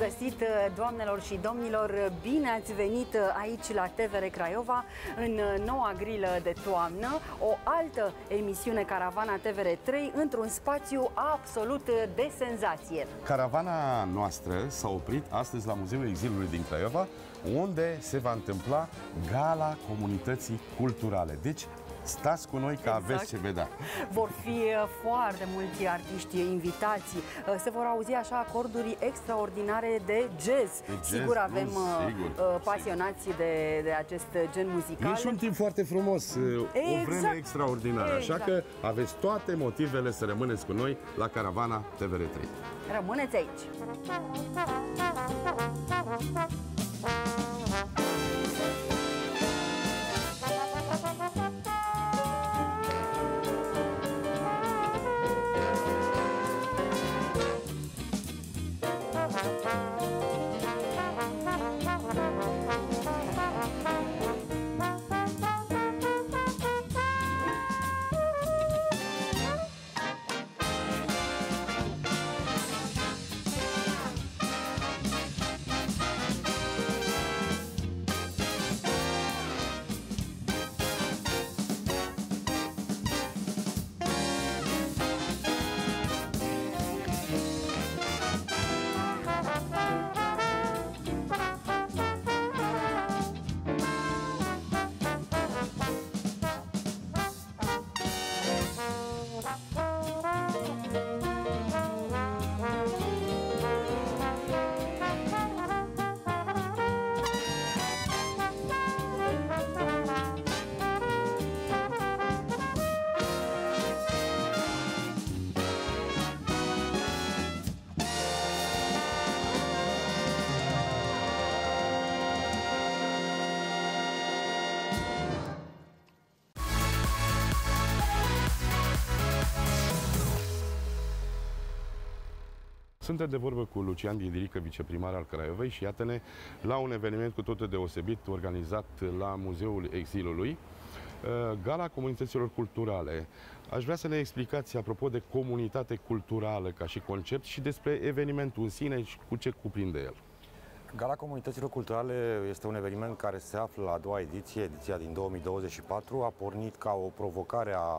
găsit, doamnelor și domnilor! Bine ați venit aici la TVR Craiova, în noua grilă de toamnă, o altă emisiune Caravana TVR3 într-un spațiu absolut de senzație. Caravana noastră s-a oprit astăzi la Muzeul Exilului din Craiova, unde se va întâmpla Gala Comunității Culturale. Deci, stați cu noi că aveți ce vedea. Vor fi foarte mulți artiști invitați. Se vor auzi așa acorduri extraordinare de jazz. Sigur avem pasionați de acest gen muzical. E și un timp foarte frumos, o vreme extraordinară. Așa că aveți toate motivele să rămâneți cu noi la Caravana TVR3. Rămâneți aici! Suntem de vorbă cu Lucian Ghidirică, viceprimar al Craiovei, și iată-ne la un eveniment cu totul deosebit organizat la Muzeul Exilului, Gala Comunităților Culturale. Aș vrea să ne explicați apropo de comunitate culturală ca și concept și despre evenimentul în sine și cu ce cuprinde el. Gala Comunităților Culturale este un eveniment care se află la a doua ediție, ediția din 2024. A pornit ca o provocare a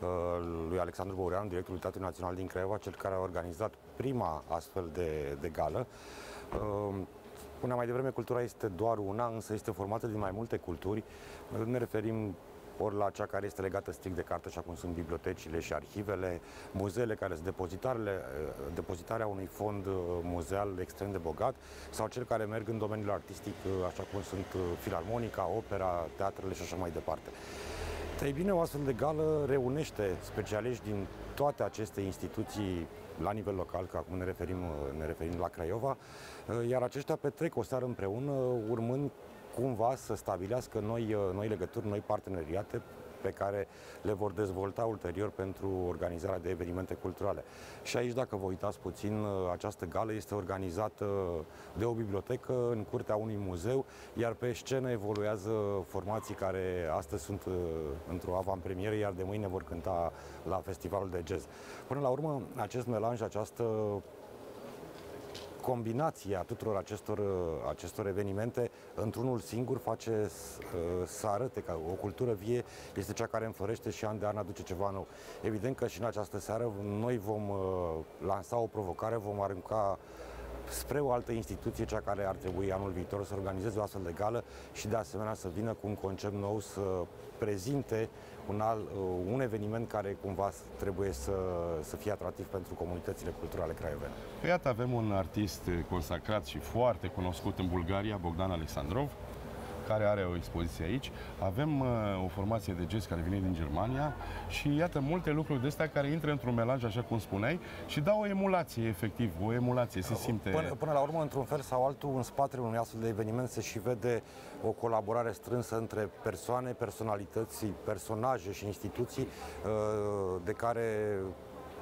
lui Alexandru Băureanu, directorul Teatrului Național din Craiova, cel care a organizat prima astfel de gală. Spuneam mai devreme, cultura este doar una, însă este formată din mai multe culturi. Ne referim ori la cea care este legată strict de carte, așa cum sunt bibliotecile și arhivele, muzeele care sunt depozitarea unui fond muzeal extrem de bogat, sau cel care merg în domeniul artistic, așa cum sunt filarmonica, opera, teatrele și așa mai departe. Ei bine, o astfel de gală reunește specialiști din toate aceste instituții la nivel local, că acum ne referim la Craiova, iar aceștia petrec o seară împreună, urmând cumva să stabilească noi legături, noi parteneriate pe care le vor dezvolta ulterior pentru organizarea de evenimente culturale. Și aici, dacă vă uitați puțin, această gală este organizată de o bibliotecă în curtea unui muzeu, iar pe scenă evoluează formații care astăzi sunt într-o avantpremieră, iar de mâine vor cânta la festivalul de jazz. Până la urmă, acest melanj, această combinația tuturor acestor evenimente într-unul singur face să arate că o cultură vie este cea care înflorește și an de an aduce ceva nou. Evident că și în această seară noi vom lansa o provocare, vom arunca spre o altă instituție, cea care ar trebui anul viitor să organizeze o astfel de gală și de asemenea să vină cu un concept nou, să prezinte un eveniment care cumva trebuie să fie atractiv pentru comunitățile culturale craiovene. Iată, avem un artist consacrat și foarte cunoscut în Bulgaria, Bogdan Alexandrov, care are o expoziție aici. Avem o formație de jazz care vine din Germania și iată multe lucruri de astea care intră într-un melanj, așa cum spuneai, și dau o emulație, efectiv, o emulație, se simte... Până la urmă, într-un fel sau altul, în spatele unui astfel de eveniment se și vede o colaborare strânsă între persoane, personalități, personaje și instituții de care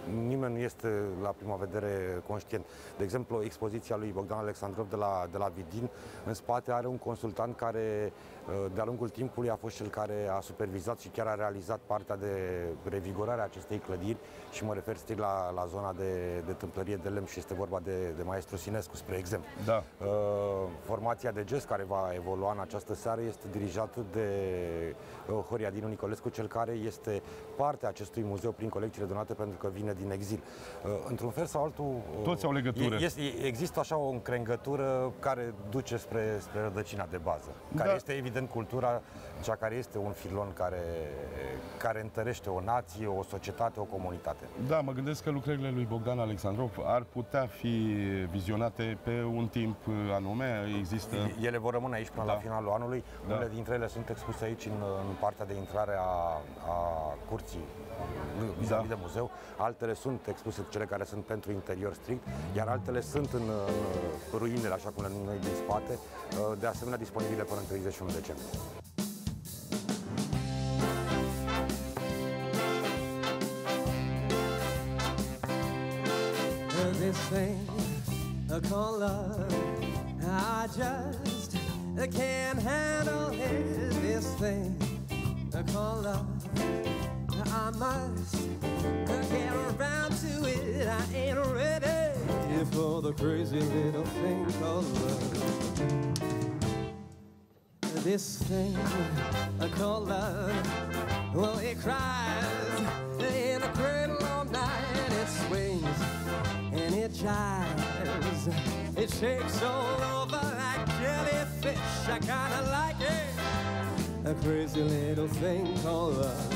nimeni nu este la prima vedere conștient. De exemplu, expoziția lui Bogdan Alexandrov de la Vidin, în spate are un consultant care de-a lungul timpului a fost cel care a supervizat și chiar a realizat partea de revigorare a acestei clădiri și mă refer strict la zona de tâmplărie de lemn și este vorba de maestru Sinescu, spre exemplu. Da. Formația de jazz care va evolua în această seară este dirijată de Horia Dinu Nicolescu, cel care este parte a acestui muzeu prin colecțiile donate pentru că vine din exil. Într-un fel sau altul... Toți au legătură. Există așa o încrengătură care duce spre rădăcina de bază, care este evident cultura, cea care este un filon care întărește o nație, o societate, o comunitate. Da, mă gândesc că lucrările lui Bogdan Alexandrov ar putea fi vizionate pe un timp anume. Există... Ele vor rămâne aici până la finalul anului. Unele dintre ele sunt expuse aici în partea de intrare a curții vis-a-vis de muzeu. Altele sunt expuse, cele care sunt pentru interior strict, iar altele sunt în ruinele, așa cum le numim noi, din spate, de asemenea disponibile până în 31 decembrie. This thing called love, I just can't handle it. This thing called love, I must get around to it. I ain't ready for the crazy little thing called love. This thing called love, well, it cries in a cradle all night. It swings and it jives, it shakes all over like jellyfish. I kinda like it, a crazy little thing called love.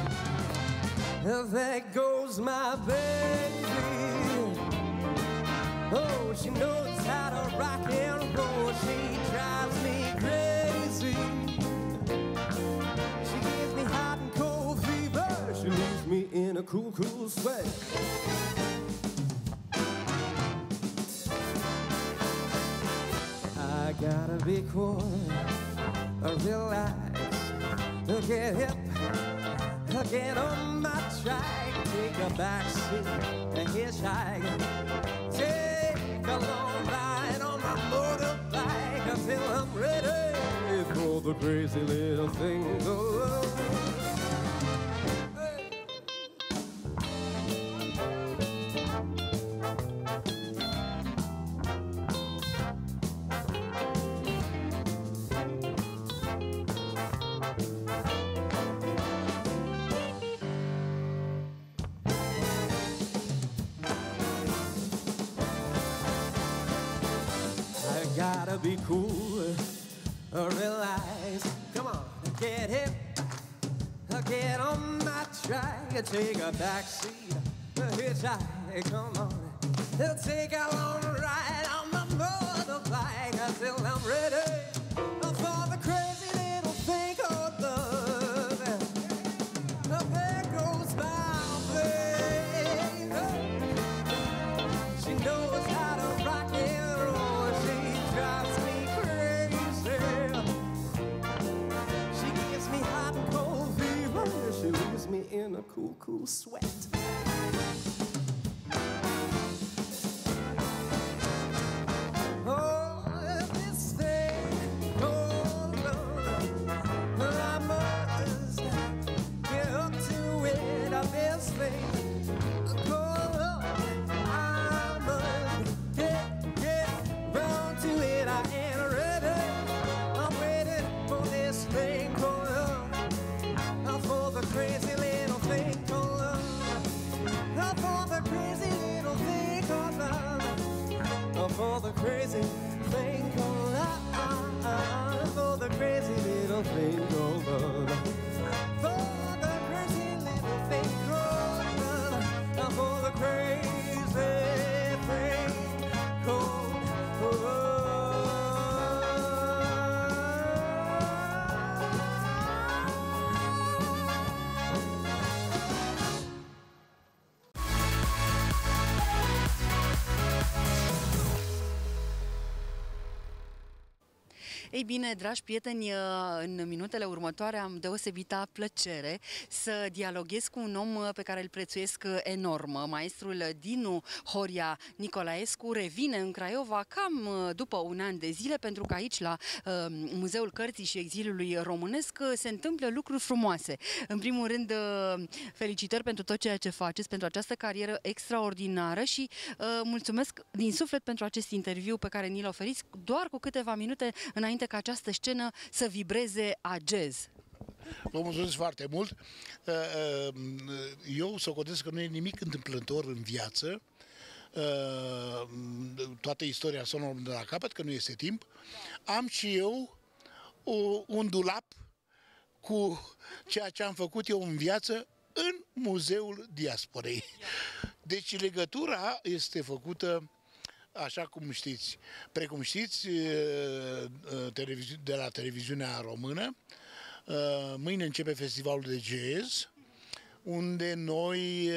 There goes my baby. Oh, she knows how to rock and roll. She drives me crazy. She gives me hot and cold fever. She leaves me in a cool, cool sweat. I gotta be cool, relax, get hip, get on my track, take a backseat, a hitchhike, take a long ride on my motorbike until I'm ready for the crazy little thing of love. Gotta be cool, relax, come on, get hip, get on my track, take a backseat, hitchhike, come on, take a long ride on my motorbike until I'm ready for the crazy little thing called love. There goes my baby, she knows how to rock and roll. Drives me crazy. She gives me hot and cold fever. She leaves me in a cool, cool sweat. Oh, this thing called love, I must get up to it. This thing called love, I must get round to it. I ain't ready. I'm waiting for this thing called love, for the crazy little thing called love. Ei bine, dragi prieteni, în minutele următoare am deosebită plăcere să dialoghez cu un om pe care îl prețuiesc enorm. Maestrul Dinu Horia Nicolaescu revine în Craiova cam după un an de zile, pentru că aici, la Muzeul Cărții și Exilului Românesc, se întâmplă lucruri frumoase. În primul rând, felicitări pentru tot ceea ce faceți, pentru această carieră extraordinară și mulțumesc din suflet pentru acest interviu pe care ni-l oferiți doar cu câteva minute înainte ca această scenă să vibreze a jazz. Vă mulțumesc foarte mult. Eu socotesc că nu e nimic întâmplător în viață. Toată istoria să o de la capăt, că nu este timp. Am și eu un dulap cu ceea ce am făcut eu în viață în Muzeul Diasporei. Deci legătura este făcută așa cum știți. Precum știți, de la televiziunea română, mâine începe festivalul de jazz, unde noi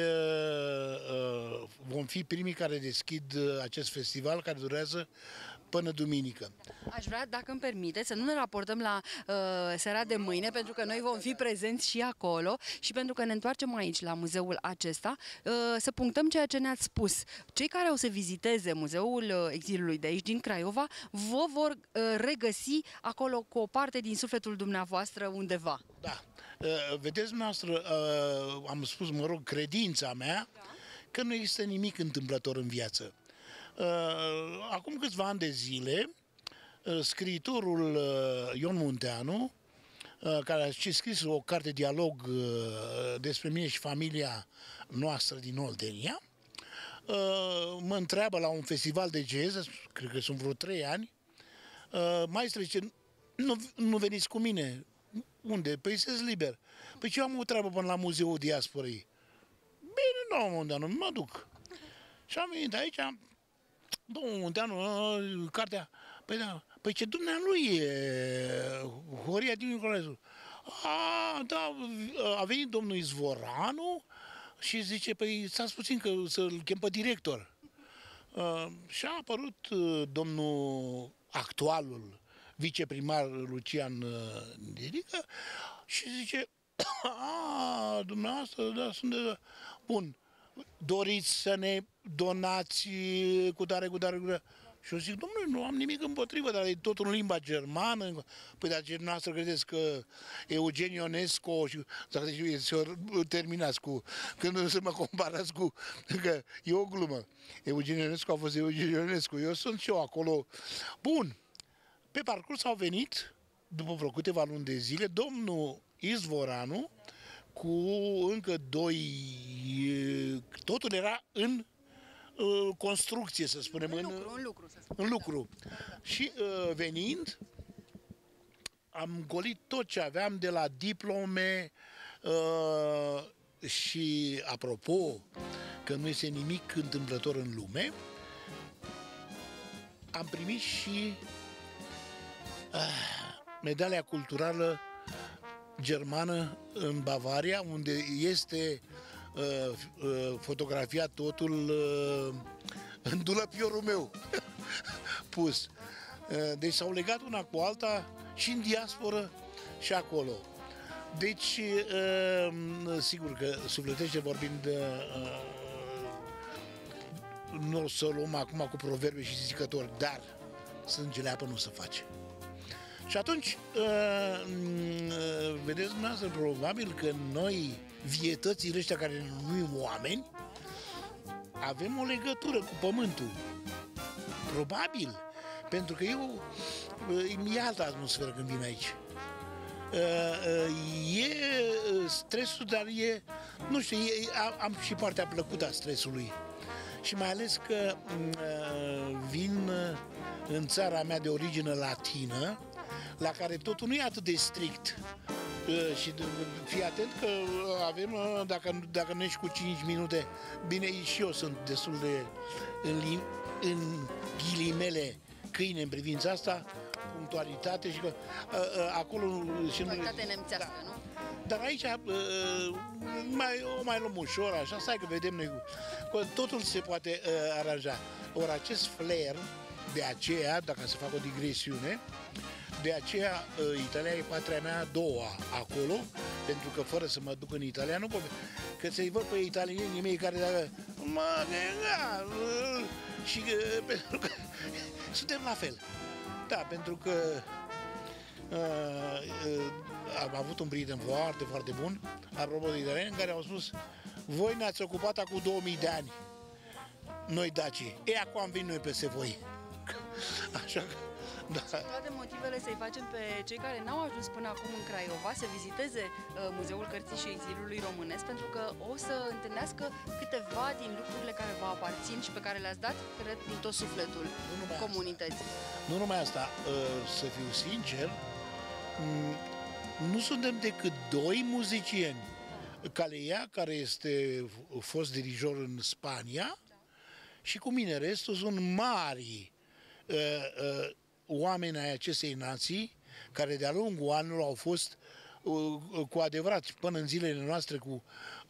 vom fi primii care deschid acest festival, care durează până duminică. Aș vrea, dacă îmi permite, să nu ne raportăm la seara de mâine, pentru că noi vom fi prezenți și acolo și pentru că ne întoarcem aici, la muzeul acesta, să punctăm ceea ce ne-ați spus. Cei care o să viziteze Muzeul Exilului de aici, din Craiova, vă vor regăsi acolo cu o parte din sufletul dumneavoastră undeva. Da. Vedeți, dumneavoastră, am spus, mă rog, credința mea, că nu există nimic întâmplător în viață. Acum câțiva ani de zile, scriitorul Ion Munteanu, care a scris o carte dialog despre mine și familia noastră din Oltenia, mă întreabă la un festival de jazz, cred că sunt vreo 3 ani, maestre, zice, nu veniți cu mine? Unde? Păi sunteți liber. Păi ce am o treabă până la Muzeul Diasporei? Bine, nu, Munteanu, mă duc. Și am venit aici, domnul Munteanu, cartea, păi da, păi ce dumnealui e Horia Dinu Nicolaescu? Da, a venit domnul Izvoranu și zice, păi stați puțin că să-l chem pe director. Și a apărut domnul actualul viceprimar Lucian Dirică și zice, dumneavoastră, da, sunt de... Bun, doriți să ne donați cu tare. Și eu zic, domnule, nu am nimic împotrivă, dar e tot în limba germană. Păi, dar ce noastră credeți că Eugen Ionescu, și dacă terminați cu, când să mă comparați cu, că e o glumă. Eugen Ionescu a fost Eugen Ionescu, eu sunt și eu acolo. Bun, pe parcurs au venit, după vreo câteva luni de zile, domnul Izvoranu, cu încă 2, totul era în construcție, să spunem, în lucru. Și venind, am golit tot ce aveam de la diplome și, apropo, că nu este nimic întâmplător în lume, am primit și medalia culturală germană în Bavaria, unde este fotografiat totul în dulapiorul meu pus. Deci s-au legat una cu alta și în diasporă și acolo. Deci, sigur că sufletește vorbind, nu o să luăm acum cu proverbe și zicători, dar sângele apă nu se face. Și atunci, vedeți dumneavoastră, probabil că noi, vietățile ăștia care ne numim oameni, avem o legătură cu pământul. Probabil. Pentru că e altă atmosferă când vin aici. E stresul, dar e, nu știu, am și partea plăcută a stresului. Și mai ales că vin în țara mea de origine latină, la care totul nu e atât de strict. Și fii atent că avem, dacă nu ești cu 5 minute, bine, și eu sunt destul de în ghilimele câine în privința asta, punctualitate și că acolo... Punctualitate nemțească, da. Nu? Dar aici mai luăm ușor, așa, stai că vedem noi, totul se poate aranja. Ori acest flair de aceea, dacă să fac o digresiune, de aceea Italia e patria mea a doua acolo, pentru că fără să mă duc în Italia nu pot. Că să-i văd pe italienii mei care și pentru că suntem la fel. Da, pentru că am avut un prieten foarte, foarte bun, apropo de italieni, care au spus: voi ne-ați ocupat acum 2000 de ani, noi dacii. Acum am venit noi peste voi. Așa că, da. Toate motivele să-i facem pe cei care n-au ajuns până acum în Craiova să viziteze Muzeul Cărții și Exilului Românesc, pentru că o să întâlnească câteva din lucrurile care vă aparțin și pe care le-ați dat, cred, din tot sufletul comunității. Nu numai asta, să fiu sincer, nu suntem decât doi muzicieni. Caleia, care este fost dirijor în Spania, și cu mine, restul sunt mari oameni ai acestei nații, care de-a lungul anilor au fost cu adevărat până în zilele noastre cu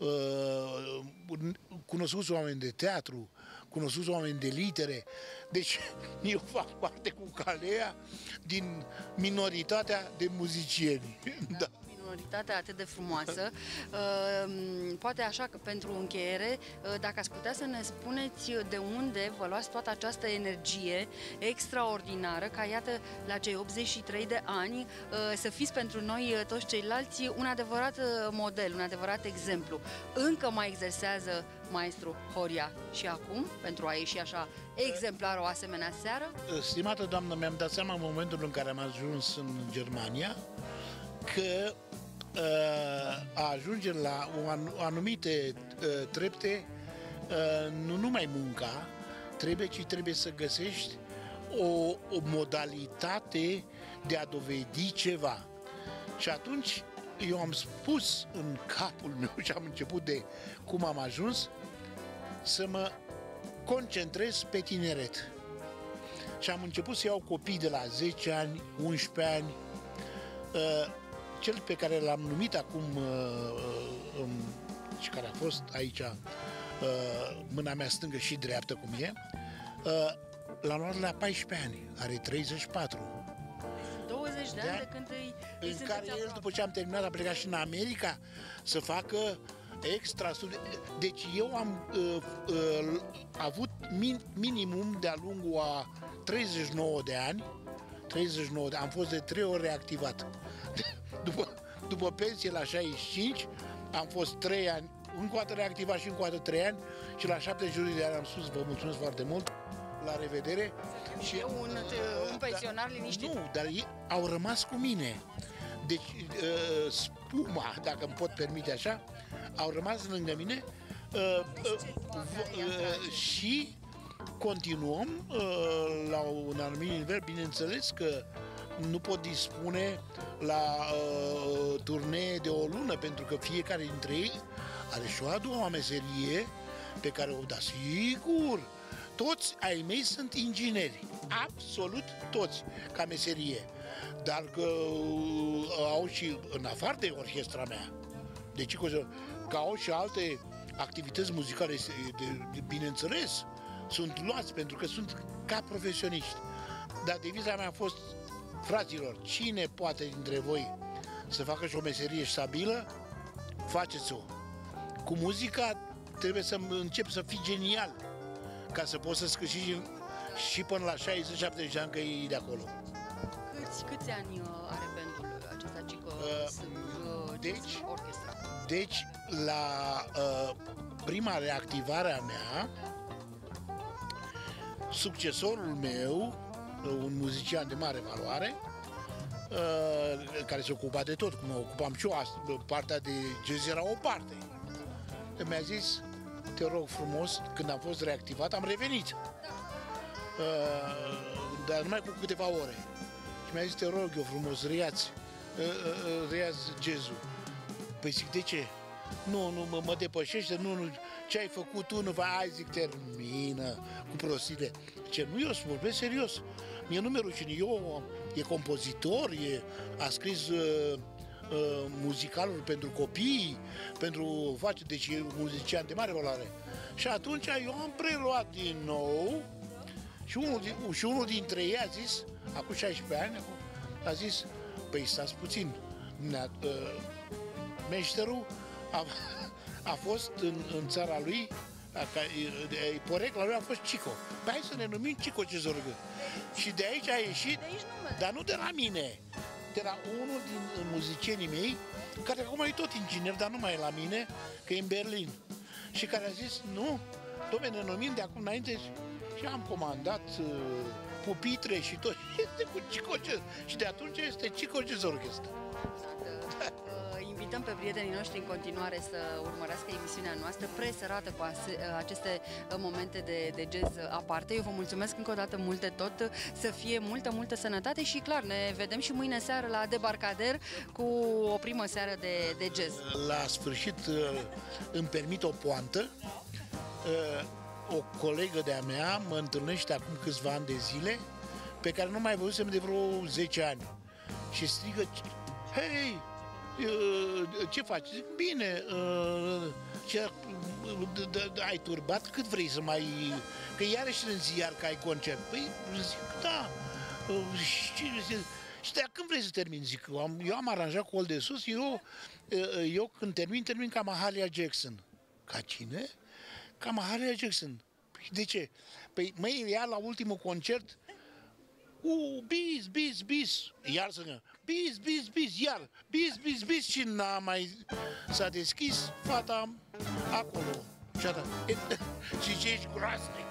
cunoscuți oameni de teatru, cunoscuți oameni de litere. Deci eu fac parte cu Calea din minoritatea de muzicieni. Da. Minoritatea atât de frumoasă. Poate așa că pentru încheiere, dacă ați putea să ne spuneți de unde vă luați toată această energie extraordinară, ca iată la cei 83 de ani să fiți pentru noi toți ceilalți un adevărat model, un adevărat exemplu. Încă mai exersează maestru Horia și acum, pentru a ieși așa exemplar o asemenea seară? Stimată doamnă, mi-am dat seama în momentul în care am ajuns în Germania că a ajunge la anumite trepte, nu numai munca trebuie să găsești o modalitate de a dovedi ceva. Și atunci eu am spus în capul meu și am început de cum am ajuns să mă concentrez pe tineret. Și am început să iau copii de la 10 ani, 11 ani, cel pe care l-am numit acum și care a fost aici mâna mea stângă și dreaptă cum e, l-am luat la 14 ani, are 34. 20 de ani de când îi în care el, după ce am terminat, a plecat și în America să facă extra studii. Deci eu am avut minimum de-a lungul a 39 de ani, am fost de 3 ori reactivat. După pensie la 65, am fost 3 ani, încă o dată reactivat și încă o dată 3 ani și la 70 de ani am spus: vă mulțumesc foarte mult, la revedere. Și un pensionar liniștit. Nu, dar ei au rămas cu mine. Deci spuma, dacă îmi pot permite așa, au rămas lângă mine și continuăm la un anumit nivel. Bineînțeles că nu pot dispune la turnee de o lună, pentru că fiecare dintre ei are și o a doua meserie pe care o da. Sigur, toți ai mei sunt ingineri, absolut toți, ca meserie, dar că au și, în afară de orchestra mea, deci că au și alte activități muzicale, bineînțeles, sunt luați pentru că sunt ca profesioniști. Dar deviza mea a fost: fraților, cine poate dintre voi să facă și o meserie stabilă, faceți-o. Cu muzica trebuie să începi să fii genial, ca să poți să-ți câștigi și până la 60-70 de ani, că e de acolo. Câți ani are bandul acesta, Cică? Deci, orchestra? Deci, la prima reactivare a mea, succesorul meu, un muzician de mare valoare, care se ocupa de tot, cum mă ocupam și eu, partea de jazz era o parte. Mi-a zis: te rog frumos, când am fost reactivat, am revenit, dar numai cu câteva ore. Și mi-a zis: te rog eu frumos, reiați jazzul. Păi zic: de ce? Nu, mă depășește, nu, ce ai făcut tu, nu va, zic, termină cu prostile. Ce, nu, eu vorbesc serios. Mie nu mi-e rușine, eu e compozitor, a scris muzicaluri pentru copii, deci e muzician de mare valoare. Și atunci eu am preluat din nou Și unul dintre ei a zis, acum 16 ani, a zis, păi stați puțin, meșterul a fost în țara lui, porecla lui a fost Cico. Păi hai să ne numim Cico Cezorgă. Și de aici a ieșit, dar nu de la mine, de la unul din muzicienii mei, care acum e tot inginer, dar nu mai e la mine, că e în Berlin. Și care a zis, nu, dom'le, ne numim de acum înainte. Și am comandat pupitre și tot. Este cu Cico Cezorgă. Și de atunci este Cico Cezorgă. Invităm pe prietenii noștri în continuare să urmărească emisiunea noastră presărată cu aceste momente de jazz aparte. Eu vă mulțumesc încă o dată mult de tot, să fie multă sănătate și clar, ne vedem și mâine seară la Debarcader cu o primă seară de jazz. La sfârșit îmi permit o poantă. O colegă de-a mea mă întâlnește acum câțiva ani de zile, pe care nu mai văzusem de vreo 10 ani. Și strigă, hei, ce faci? Zic, bine, ai turbat? Cât vrei să mai... Că iarăși în ziar că ai concert. Păi, zic, da. Și de când vrei să termin? Zic, eu am aranjat cu Ol de Sus, eu când termin ca Mahalia Jackson. Ca cine? Ca Mahalia Jackson. Păi de ce? Păi, măi, ea la ultimul concert, bis, iar să bis, iar, bis și s-a deschis fata acolo. Și ce ești groasnic.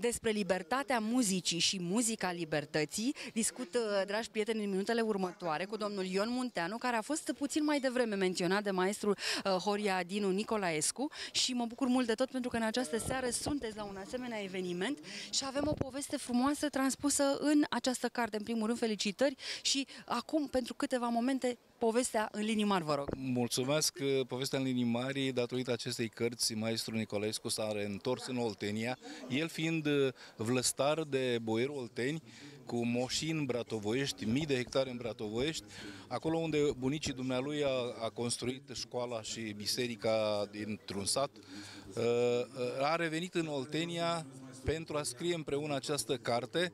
Despre libertatea muzicii și muzica libertății discut, dragi prieteni, în minutele următoare cu domnul Ion Munteanu, care a fost puțin mai devreme menționat de maestrul Horia Dinu Nicolaescu, și mă bucur mult de tot pentru că în această seară sunteți la un asemenea eveniment și avem o poveste frumoasă transpusă în această carte. În primul rând, felicitări și acum, pentru câteva momente, povestea în linii mari, vă rog. Mulțumesc. Povestea în linii mari, datorită acestei cărți, maestrul Nicolaescu s-a reîntors în Oltenia, el fiind vlăstar de boierul Olteni, cu moșini în Bratovoiești, mii de hectare în Bratovoiești, acolo unde bunicii dumnealui a construit școala și biserica dintr-un sat. A revenit în Oltenia pentru a scrie împreună această carte,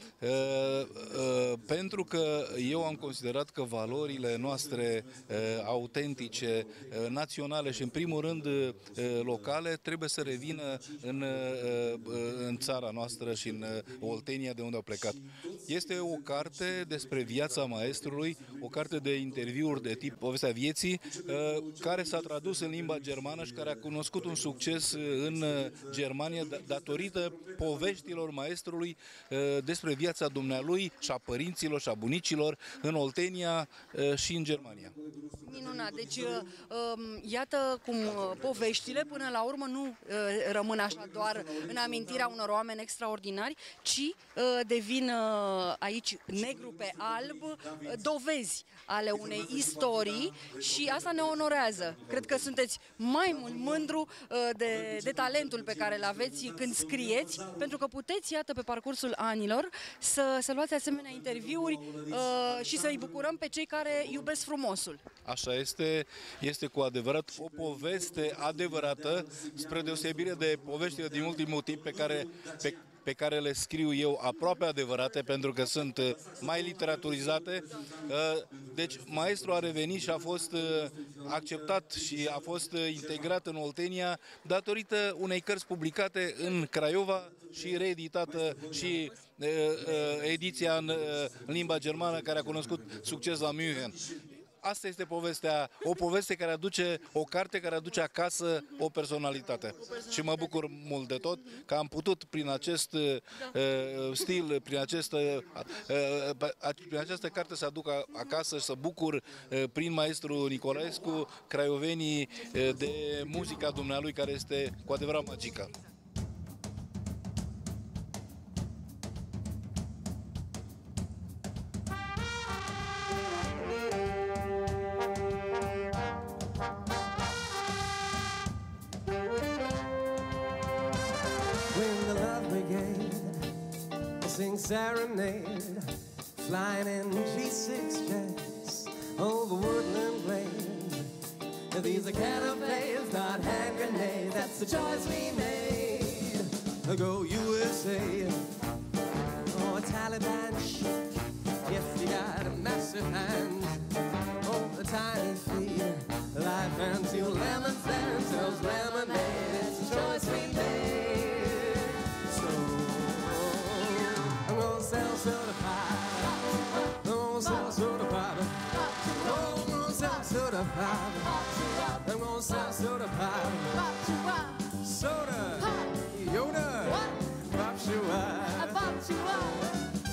pentru că eu am considerat că valorile noastre autentice, naționale și în primul rând locale trebuie să revină în țara noastră și în Oltenia, de unde au plecat. Este o carte despre viața maestrului, o carte de interviuri de tip povestea vieții, care s-a tradus în limba germană și care a cunoscut un succes în Germania datorită poveștilor maestrului despre viața dumnealui și a părinților și a bunicilor în Oltenia și în Germania. Minunat! Deci, iată cum poveștile până la urmă nu rămân așa doar în amintirea unor oameni extraordinari, ci devin aici negru pe alb dovezi ale unei istorii și asta ne onorează. Cred că sunteți mai mult mândru de talentul pe care îl aveți când scrieți, pentru că puteți, iată, pe parcursul anilor să luați asemenea interviuri și să-i bucurăm pe cei care iubesc frumosul. Așa este, este cu adevărat o poveste adevărată, spre deosebire de poveștile din ultimul timp pe care le scriu eu, aproape adevărate, pentru că sunt mai literaturizate. Deci maestru a revenit și a fost acceptat și a fost integrat în Oltenia datorită unei cărți publicate în Craiova și reeditată și ediția în limba germană, care a cunoscut succes la München. Asta este povestea, o poveste care aduce, o carte care aduce acasă o personalitate. Și mă bucur mult de tot că am putut prin acest stil, prin această carte să aduc acasă și să bucur prin maestru Nicolaescu craiovenii de muzica dumnealui, care este cu adevărat magică. Serenade, flying in G6 jets over woodland plains. These are canopies, not hand grenades. That's the choice we made. Go USA, or Taliban chic. If you got a massive hand, oh, a tiny feet, life and two lemons and sells lemonade. It's the choice we made. I'm gonna sell soda pie. I'm gonna sell soda pie. Oh, I'm gonna sell soda pie. I'm gonna sell soda pie. Soda, Yoda, pop you up. Pop you up.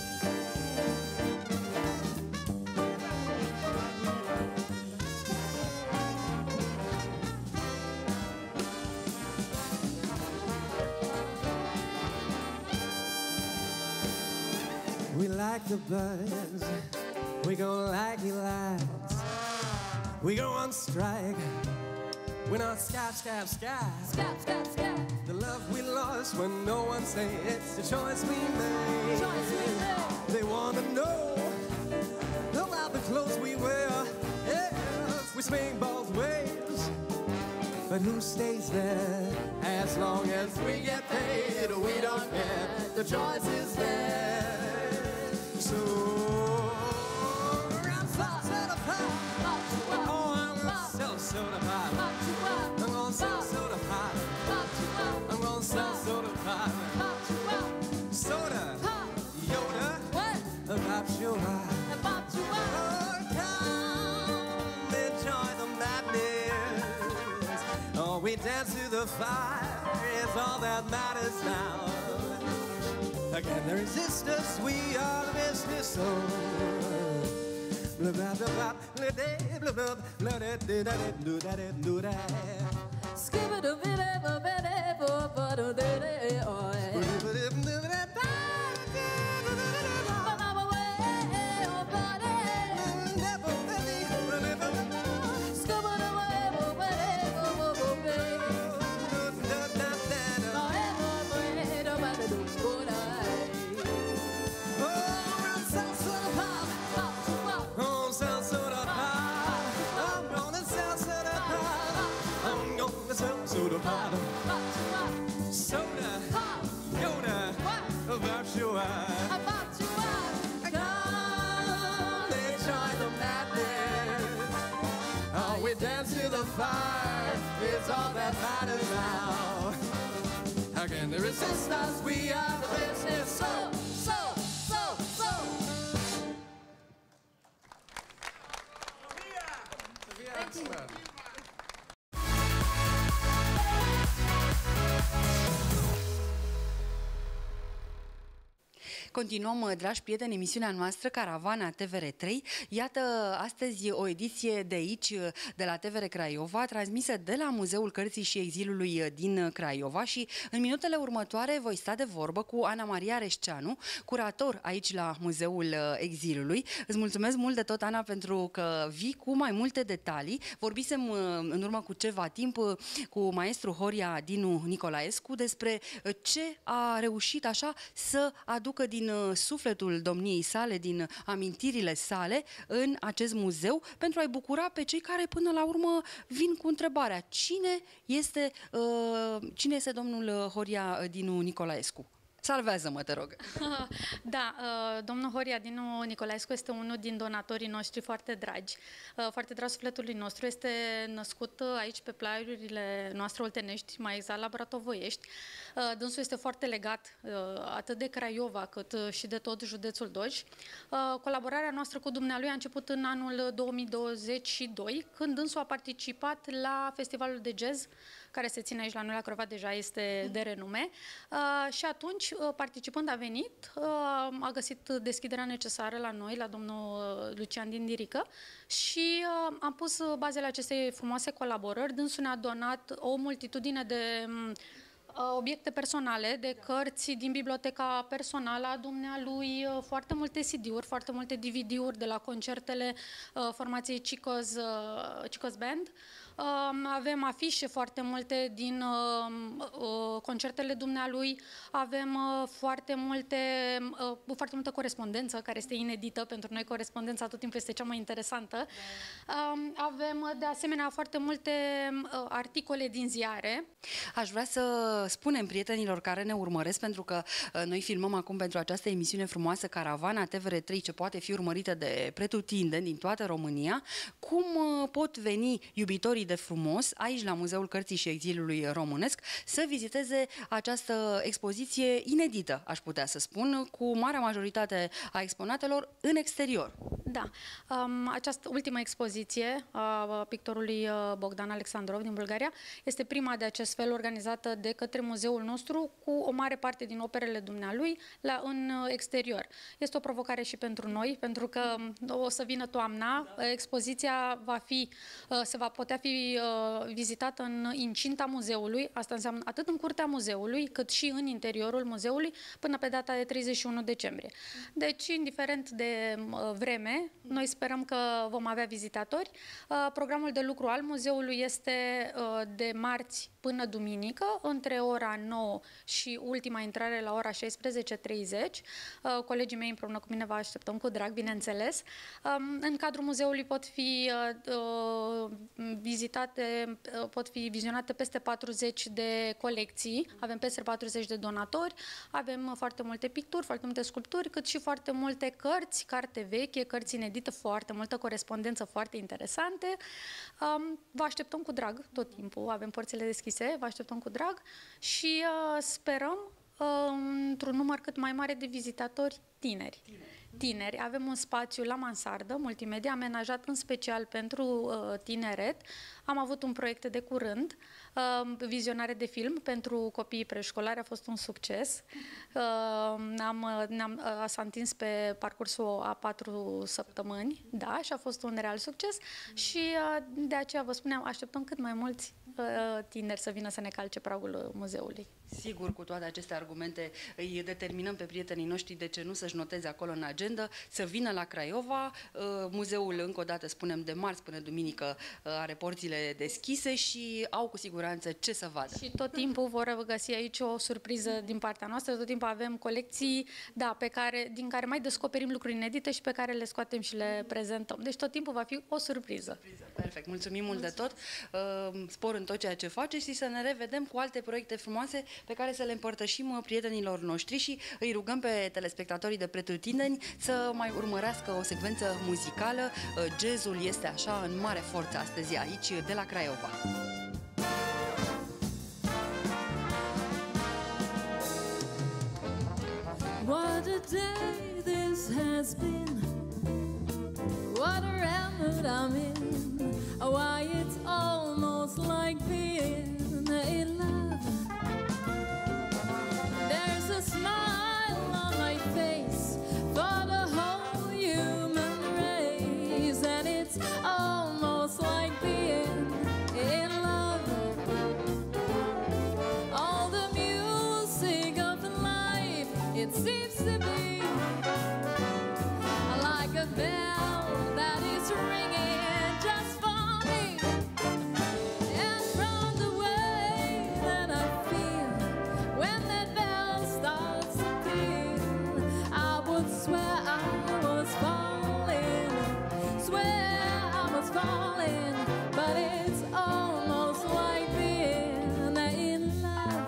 We like the birds, we gon' like you lads. We go on strike, we're not scab, scab, scab. Scab, scab, scab. The love we lost when no one say it's the choice we made. Choice we made. They wanna know about the clothes we wear. Yes, we swing both ways, but who stays there? As long as we get paid, we don't care. The choice is there. So I'm sell soda pie. Oh, I'm gonna sell soda pie. I'm gonna sell soda pie. I'm gonna sell soda pie. Soda, Yoda, pop you up. Oh, come enjoy the madness. Oh, we dance to the fire. It's all that matters now. Again, the resistance, we are the business. So, blah blah blah blah blah blah blah blah blah blah blah. Skip it a bit, soda, Yoda, about you come, let's join the madness. Oh, we dance to the fire, it's all that matters now. Again, the resistance, we are the business. So. Continuăm, dragi prieteni, emisiunea noastră Caravana TVR3. Iată, astăzi o ediție de aici, de la TVR Craiova, transmisă de la Muzeul Cărții și Exilului din Craiova și în minutele următoare voi sta de vorbă cu Ana Maria Reșceanu, curator aici la Muzeul Exilului. Îți mulțumesc mult de tot, Ana, pentru că vii cu mai multe detalii. Vorbisem în urmă cu ceva timp cu maestru Horia Dinu Nicolaescu despre ce a reușit așa să aducă din sufletul domniei sale, din amintirile sale în acest muzeu, pentru a-i bucura pe cei care până la urmă vin cu întrebarea: cine este domnul Horia Dinu Nicolaescu? Salvează-mă, te rog! Da, domnul Horia Dinu Nicolaescu este unul din donatorii noștri foarte dragi, foarte drag sufletului nostru. Este născut aici pe plaiurile noastre oltenești, mai exact la Bratovoiești. Dânsul este foarte legat atât de Craiova cât și de tot județul Doj. Colaborarea noastră cu dumnealui a început în anul 2022, când dânsul a participat la festivalul de jazz care se ține aici la noi la Craiova, deja este de renume. Și atunci, participând, a venit, a găsit deschiderea necesară la noi, la domnul Lucian din Dirică, și am pus bazele acestei frumoase colaborări. Dânsul ne-a donat o multitudine de obiecte personale, de cărți din biblioteca personală a dumnealui, foarte multe CD-uri, foarte multe DVD-uri de la concertele formației Chicos Band. Avem afișe foarte multe din concertele dumnealui, avem foarte multă corespondență care este inedită pentru noi. Corespondența tot timpul este cea mai interesantă. Avem de asemenea foarte multe articole din ziare. Aș vrea să spunem prietenilor care ne urmăresc, pentru că noi filmăm acum pentru această emisiune frumoasă Caravana TVR3, ce poate fi urmărită de pretutindeni din toată România, cum pot veni iubitorii de frumos aici la Muzeul Cărții și Exilului Românesc să viziteze această expoziție inedită, aș putea să spun, cu marea majoritate a exponatelor în exterior. Da, această ultimă expoziție a pictorului Bogdan Alexandrov din Bulgaria este prima de acest fel organizată de către muzeul nostru, cu o mare parte din operele dumnealui în exterior. Este o provocare și pentru noi, pentru că o să vină toamna, expoziția se va putea fi vizitată în incinta muzeului, asta înseamnă atât în curtea muzeului, cât și în interiorul muzeului, până pe data de 31 decembrie. Deci, indiferent de vreme, noi sperăm că vom avea vizitatori. Programul de lucru al muzeului este de marți până duminică, între ora 9 și ultima intrare la ora 16:30. Colegii mei împreună cu mine vă așteptăm cu drag, bineînțeles. În cadrul muzeului pot fi vizionate peste 40 de colecții, avem peste 40 de donatori, avem foarte multe picturi, foarte multe sculpturi, cât și foarte multe cărți, carte veche, cărți inedite, foarte multă corespondență foarte interesante. Vă așteptăm cu drag tot timpul, avem porțile deschise, vă așteptăm cu drag și sperăm într-un număr cât mai mare de vizitatori tineri. tineri. Avem un spațiu la mansardă, multimedia, amenajat în special pentru tineret. Am avut un proiect de curând, vizionare de film pentru copiii preșcolari, a fost un succes. S-a întins pe parcursul a 4 săptămâni, da, și a fost un real succes și de aceea vă spuneam, așteptăm cât mai mulți tineri să vină să ne calce pragul muzeului. Sigur, cu toate aceste argumente îi determinăm pe prietenii noștri, de ce nu, să-și noteze acolo în agenda, să vină la Craiova. Muzeul, încă o dată spunem, de marți până duminică are porțile deschise și au cu siguranță ce să vadă. Și tot timpul vor găsi aici o surpriză din partea noastră, tot timpul avem colecții, da, din care mai descoperim lucruri inedite și pe care le scoatem și le prezentăm. Deci tot timpul va fi o surpriză. Perfect, mulțumim mult de tot, spor în tot ceea ce faceți și să ne revedem cu alte proiecte frumoase pe care să le împărtășim prietenilor noștri și îi rugăm pe telespectatorii de pretutindeni să mai urmărească o secvență muzicală. Jazzul este așa în mare forță astăzi aici de la Craiova. What a day this has been. What a mood I'm in. Why, it's almost like being in love. There's a smile on my face for the whole human race, and it's almost like being in love. All the music of life, it seems to be like a bell that is ringing just for me. And from the way that I feel when that bell starts to peal, I would swear I was falling, swear I was falling, but it's almost like being in love.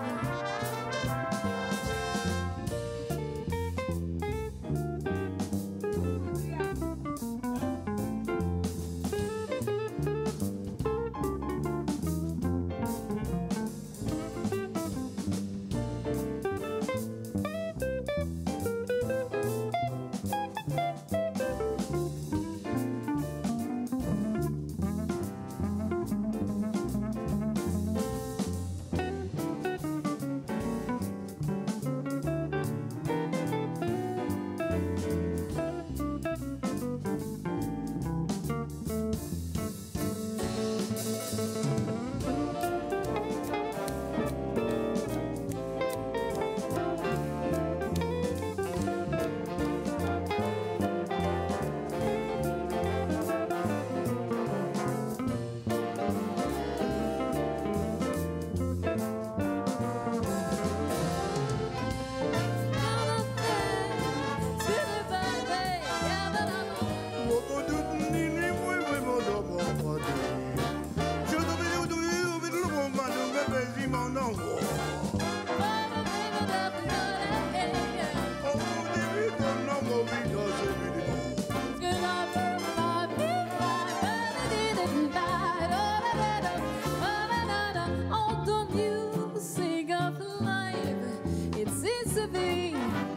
All the music of life, it seems to be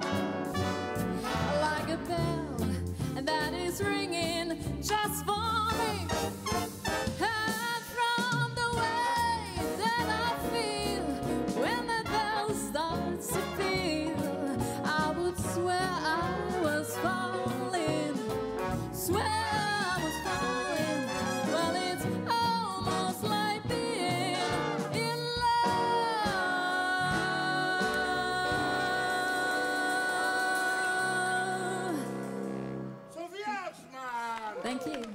like a bell that is ringing just for me. And from the way that I feel when the bell starts to peal, I would swear I was falling, swear I was falling. Well, it's almost like being in love. Thank you.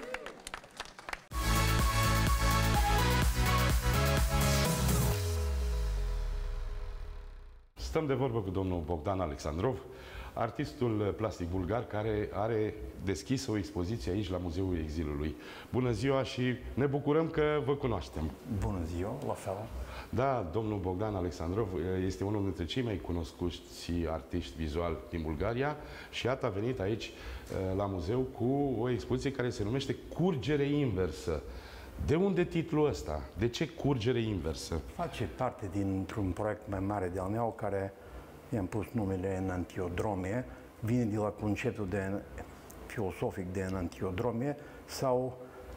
Stăm de vorbă cu domnul Bogdan Alexandrov, artistul plastic bulgar care are deschis o expoziție aici la Muzeul Exilului. Bună ziua și ne bucurăm că vă cunoaștem. Bună ziua, la fel. Da, domnul Bogdan Alexandrov este unul dintre cei mai cunoscuți artiști vizuali din Bulgaria și iată a venit aici la muzeu cu o expoziție care se numește Curgere inversă. De unde titlul ăsta? De ce curgere inversă? Face parte dintr-un proiect mai mare de-al meu care i-am pus numele Enantiodromie, vine de la conceptul filosofic de înantiodromie sau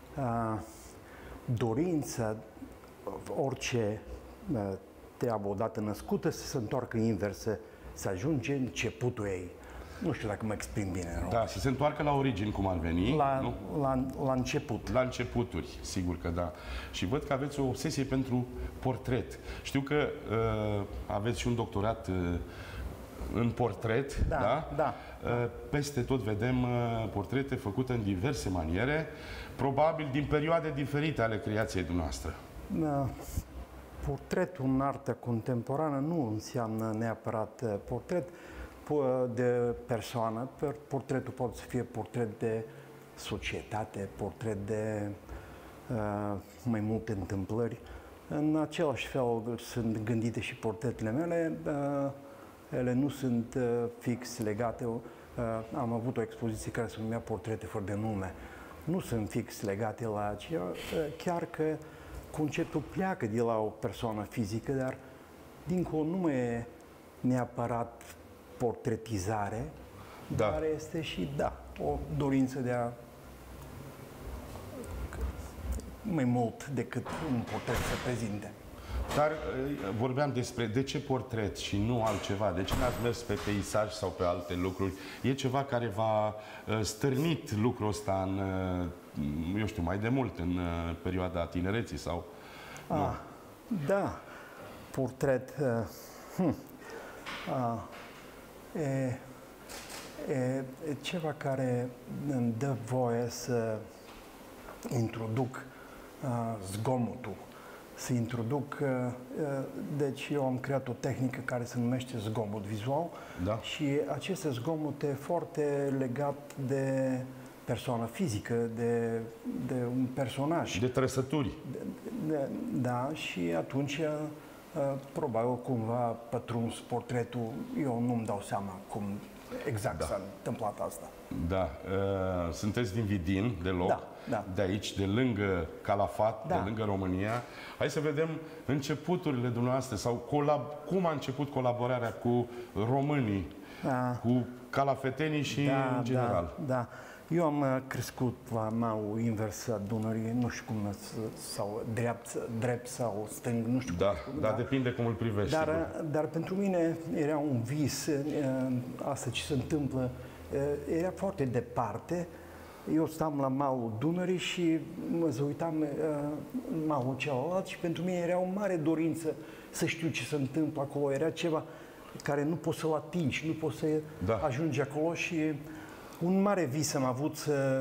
dorința, orice treabă odată născută, să se întoarcă invers, să ajunge începutul ei. Nu știu dacă mă exprim bine, nu? Da, să se întoarcă la origini, cum ar veni. La început. La începuturi, sigur că da. Și văd că aveți o obsesie pentru portret. Știu că aveți și un doctorat în portret, da? Da. Peste tot vedem portrete făcute în diverse maniere, probabil din perioade diferite ale creației dumneavoastră. Portretul în artă contemporană nu înseamnă neapărat portret de persoană. Portretul poate să fie portret de societate, portret de mai multe întâmplări. În același fel sunt gândite și portretele mele. Ele nu sunt fix legate. Am avut o expoziție care se numea Portrete fără de nume. Nu sunt fix legate la aceea, chiar că conceptul pleacă de la o persoană fizică, dar dincolo nu mai e neapărat portretizare, dar este și, o dorință de a mai mult decât un portret să prezinte. Dar vorbeam despre de ce portret și nu altceva, de ce n-ați mers pe peisaj sau pe alte lucruri? E ceva care v-a stârnit lucrul ăsta în, eu știu, mai de mult, în perioada tinereții sau... Da, portret e ceva care îmi dă voie să introduc zgomotul, să introduc, deci eu am creat o tehnică care se numește zgomot vizual și acest zgomot e foarte legat de persoană fizică, de un personaj. De trăsături. Da, și atunci probabil cumva pătruns portretul, eu nu-mi dau seama cum exact s-a întâmplat asta. Da, sunteți din Vidin, de loc, de aici, de lângă Calafat, de lângă România. Hai să vedem începuturile dumneavoastră sau cum a început colaborarea cu românii, cu calafetenii și în general. Da. Eu am crescut la malul invers a Dunării, nu știu cum, sau drept sau stâng, nu știu cum. Da, depinde cum îl privești. Dar pentru mine era un vis, asta ce se întâmplă, era foarte departe. Eu stam la malul Dunării și mă uitam în malul celălalt și pentru mine era o mare dorință să știu ce se întâmplă acolo. Era ceva care nu poți să-l atingi, nu poți să ajungi acolo și un mare vis am avut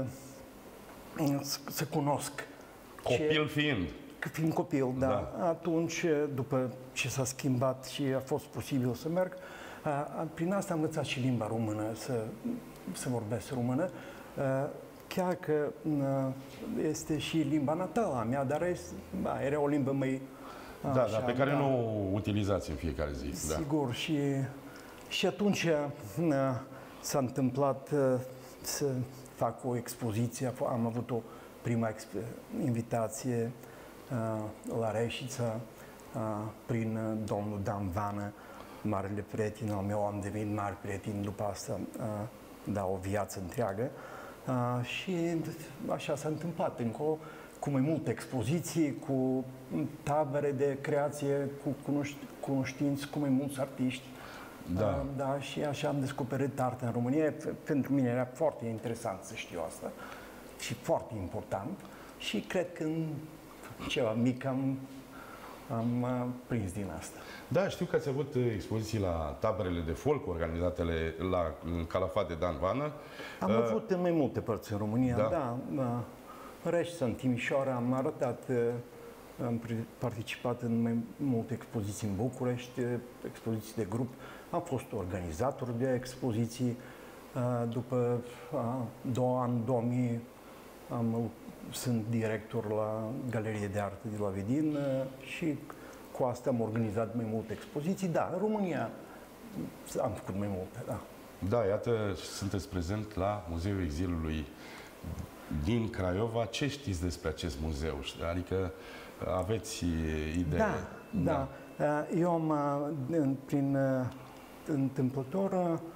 să cunosc. Copil fiind. Fiind copil, da. Atunci, după ce s-a schimbat și a fost posibil să merg, prin asta am învățat și limba română, să vorbesc română. Chiar că este și limba natală a mea, dar era o limbă mai... dar pe care nu o utilizați în fiecare zi. Sigur, și atunci s-a întâmplat să fac o expoziție. Am avut o prima invitație la Reșița prin domnul Dan Vană, marele prieten al meu. Am devenit mare prieten după asta, o viață întreagă. Și așa s-a întâmplat încolo, cu mai multe expoziții, cu tabere de creație, cu cunoștinți, cu mai mulți artiști. Și așa am descoperit arta în România. Pentru mine era foarte interesant să știu asta și foarte important și cred că în ceva mic am prins din asta. Da, știu că ați avut expoziții la taberele de folk organizate la Calafat de Dan Vană. Am avut în mai multe părți în România, Reșița, în Timișoara, am arătat, am participat în mai multe expoziții în București, expoziții de grup. Am fost organizator de expoziții. După 2000 sunt director la Galerie de Artă de la Vidin și cu asta am organizat mai multe expoziții. Da, în România am făcut mai multe, Da, iată, sunteți prezent la Muzeul Exilului din Craiova. Ce știți despre acest muzeu? Adică aveți idee? Da. Eu am, prin întâmplător,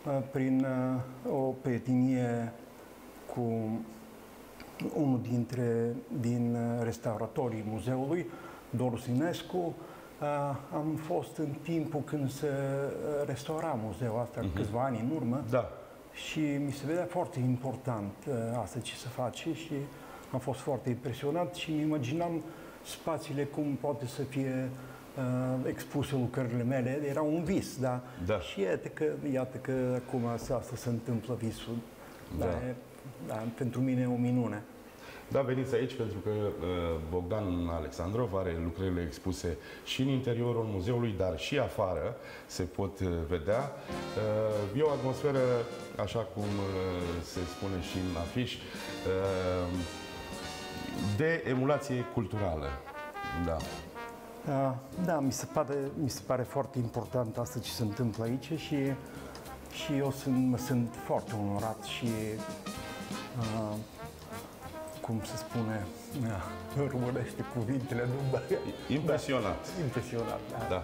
prin o prietenie cu unul din restauratorii muzeului, Doru Sinescu. Am fost în timpul când se restaura muzeul asta, câțiva ani în urmă. Da. Și mi se vedea foarte important asta ce se face și am fost foarte impresionat și imaginam spațiile cum poate să fie expuse lucrările mele. Era un vis, da? Da. Și iată că acum asta se întâmplă, visul. Da. Pentru mine e o minune. Da, veniți aici pentru că Bogdan Alexandrov are lucrările expuse și în interiorul muzeului, dar și afară se pot vedea. E o atmosferă, așa cum se spune și în afiș, de emulație culturală. Da. Da, mi se pare foarte important asta ce se întâmplă aici și eu sunt foarte onorat și cum se spune, în românește cuvintele, nu? Impresionat. Impresionat, da.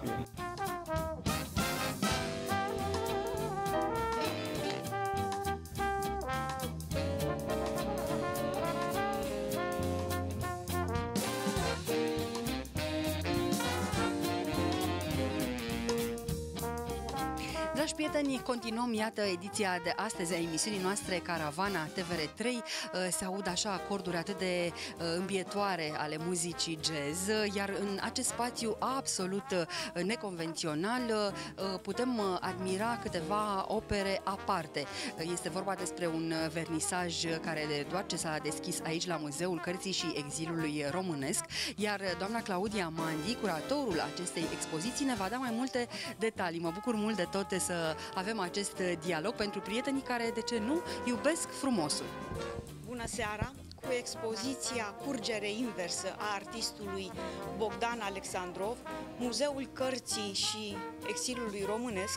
Dragi prieteni, continuăm, iată, ediția de astăzi a emisiunii noastre Caravana TVR3. Se aud așa acorduri atât de îmbietoare ale muzicii jazz, iar în acest spațiu absolut neconvențional putem admira câteva opere aparte. Este vorba despre un vernisaj care doar ce s-a deschis aici la Muzeul Cărții și Exilului Românesc, iar doamna Claudia Mandi, curatorul acestei expoziții, ne va da mai multe detalii. Mă bucur mult de tot să avem acest dialog pentru prietenii care, de ce nu, iubesc frumosul. Bună seara! Cu expoziția Curgere inversă a artistului Bogdan Alexandrov, Muzeul Cărții și Exilului Românesc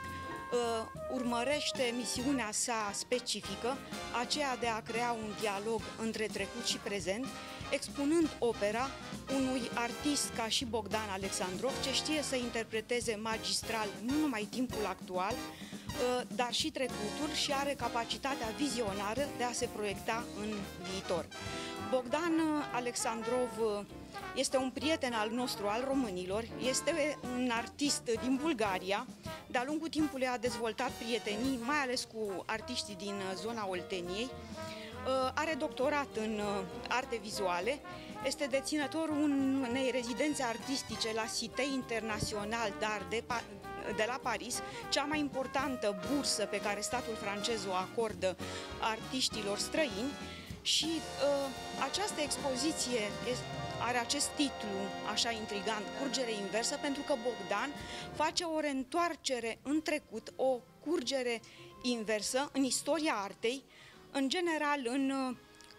urmărește misiunea sa specifică, aceea de a crea un dialog între trecut și prezent, expunând opera unui artist ca și Bogdan Alexandrov, ce știe să interpreteze magistral nu numai timpul actual, dar și trecutul și are capacitatea vizionară de a se proiecta în viitor. Bogdan Alexandrov este un prieten al nostru, al românilor, este un artist din Bulgaria. De-a lungul timpului a dezvoltat prietenii, mai ales cu artiștii din zona Olteniei. Are doctorat în arte vizuale, este deținătorul unei rezidențe artistice la Cité International d'Art de la Paris, cea mai importantă bursă pe care statul francez o acordă artiștilor străini. Și această expoziție are acest titlu așa intrigant, Curgere inversă, pentru că Bogdan face o reîntoarcere în trecut, o curgere inversă în istoria artei, în general în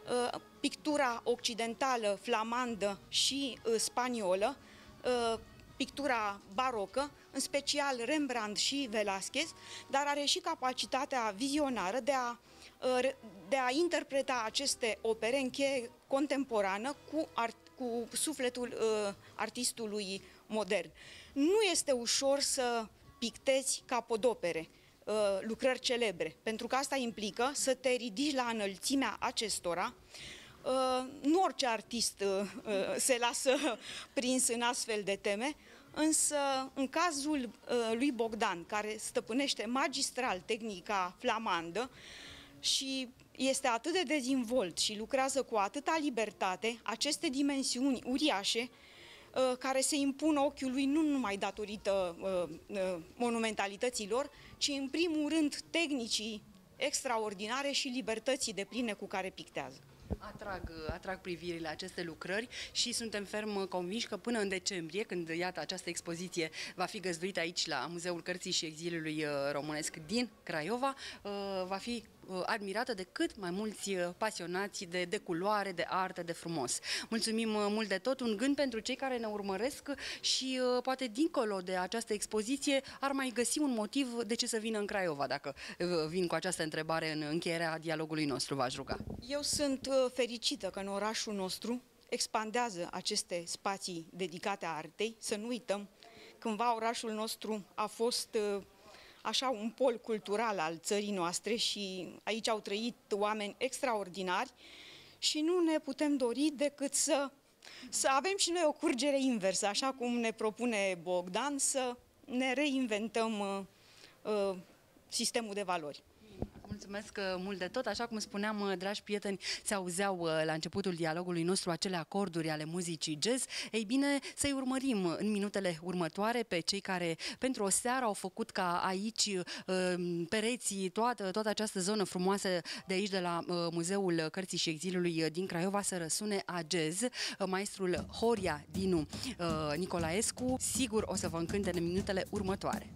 pictura occidentală, flamandă și spaniolă, pictura barocă, în special Rembrandt și Velázquez, dar are și capacitatea vizionară de a interpreta aceste opere în cheie contemporană cu sufletul artistului modern. Nu este ușor să pictezi capodopere, lucrări celebre, pentru că asta implică să te ridici la înălțimea acestora. Nu orice artist se lasă prins în astfel de teme, însă în cazul lui Bogdan, care stăpânește magistral tehnica flamandă și este atât de dezvolt și lucrează cu atâta libertate, aceste dimensiuni uriașe care se impun ochiului nu numai datorită monumentalității lor, ci în primul rând tehnicii extraordinare și libertății depline cu care pictează. Atrag privirile aceste lucrări și suntem ferm convinși că până în decembrie, când, iată, această expoziție va fi găzduită aici la Muzeul Cărții și Exilului Românesc din Craiova, va fi admirată de cât mai mulți pasionați de culoare, de artă, de frumos. Mulțumim mult de tot, un gând pentru cei care ne urmăresc și poate dincolo de această expoziție ar mai găsi un motiv de ce să vină în Craiova, dacă vin cu această întrebare în încheierea dialogului nostru, v-aș ruga. Eu sunt fericită că în orașul nostru expandează aceste spații dedicate artei. Să nu uităm, cândva orașul nostru a fost așa un pol cultural al țării noastre și aici au trăit oameni extraordinari și nu ne putem dori decât să avem și noi o curgere inversă, așa cum ne propune Bogdan, să ne reinventăm sistemul de valori. Mulțumesc mult de tot. Așa cum spuneam, dragi prieteni, se auzeau la începutul dialogului nostru acele acorduri ale muzicii jazz. Ei bine, să-i urmărim în minutele următoare pe cei care pentru o seară au făcut ca aici pereții, toată această zonă frumoasă de aici, de la Muzeul Cărții și Exilului din Craiova, să răsune a jazz. Maestrul Horia Dinu Nicolaescu sigur o să vă încânte în minutele următoare.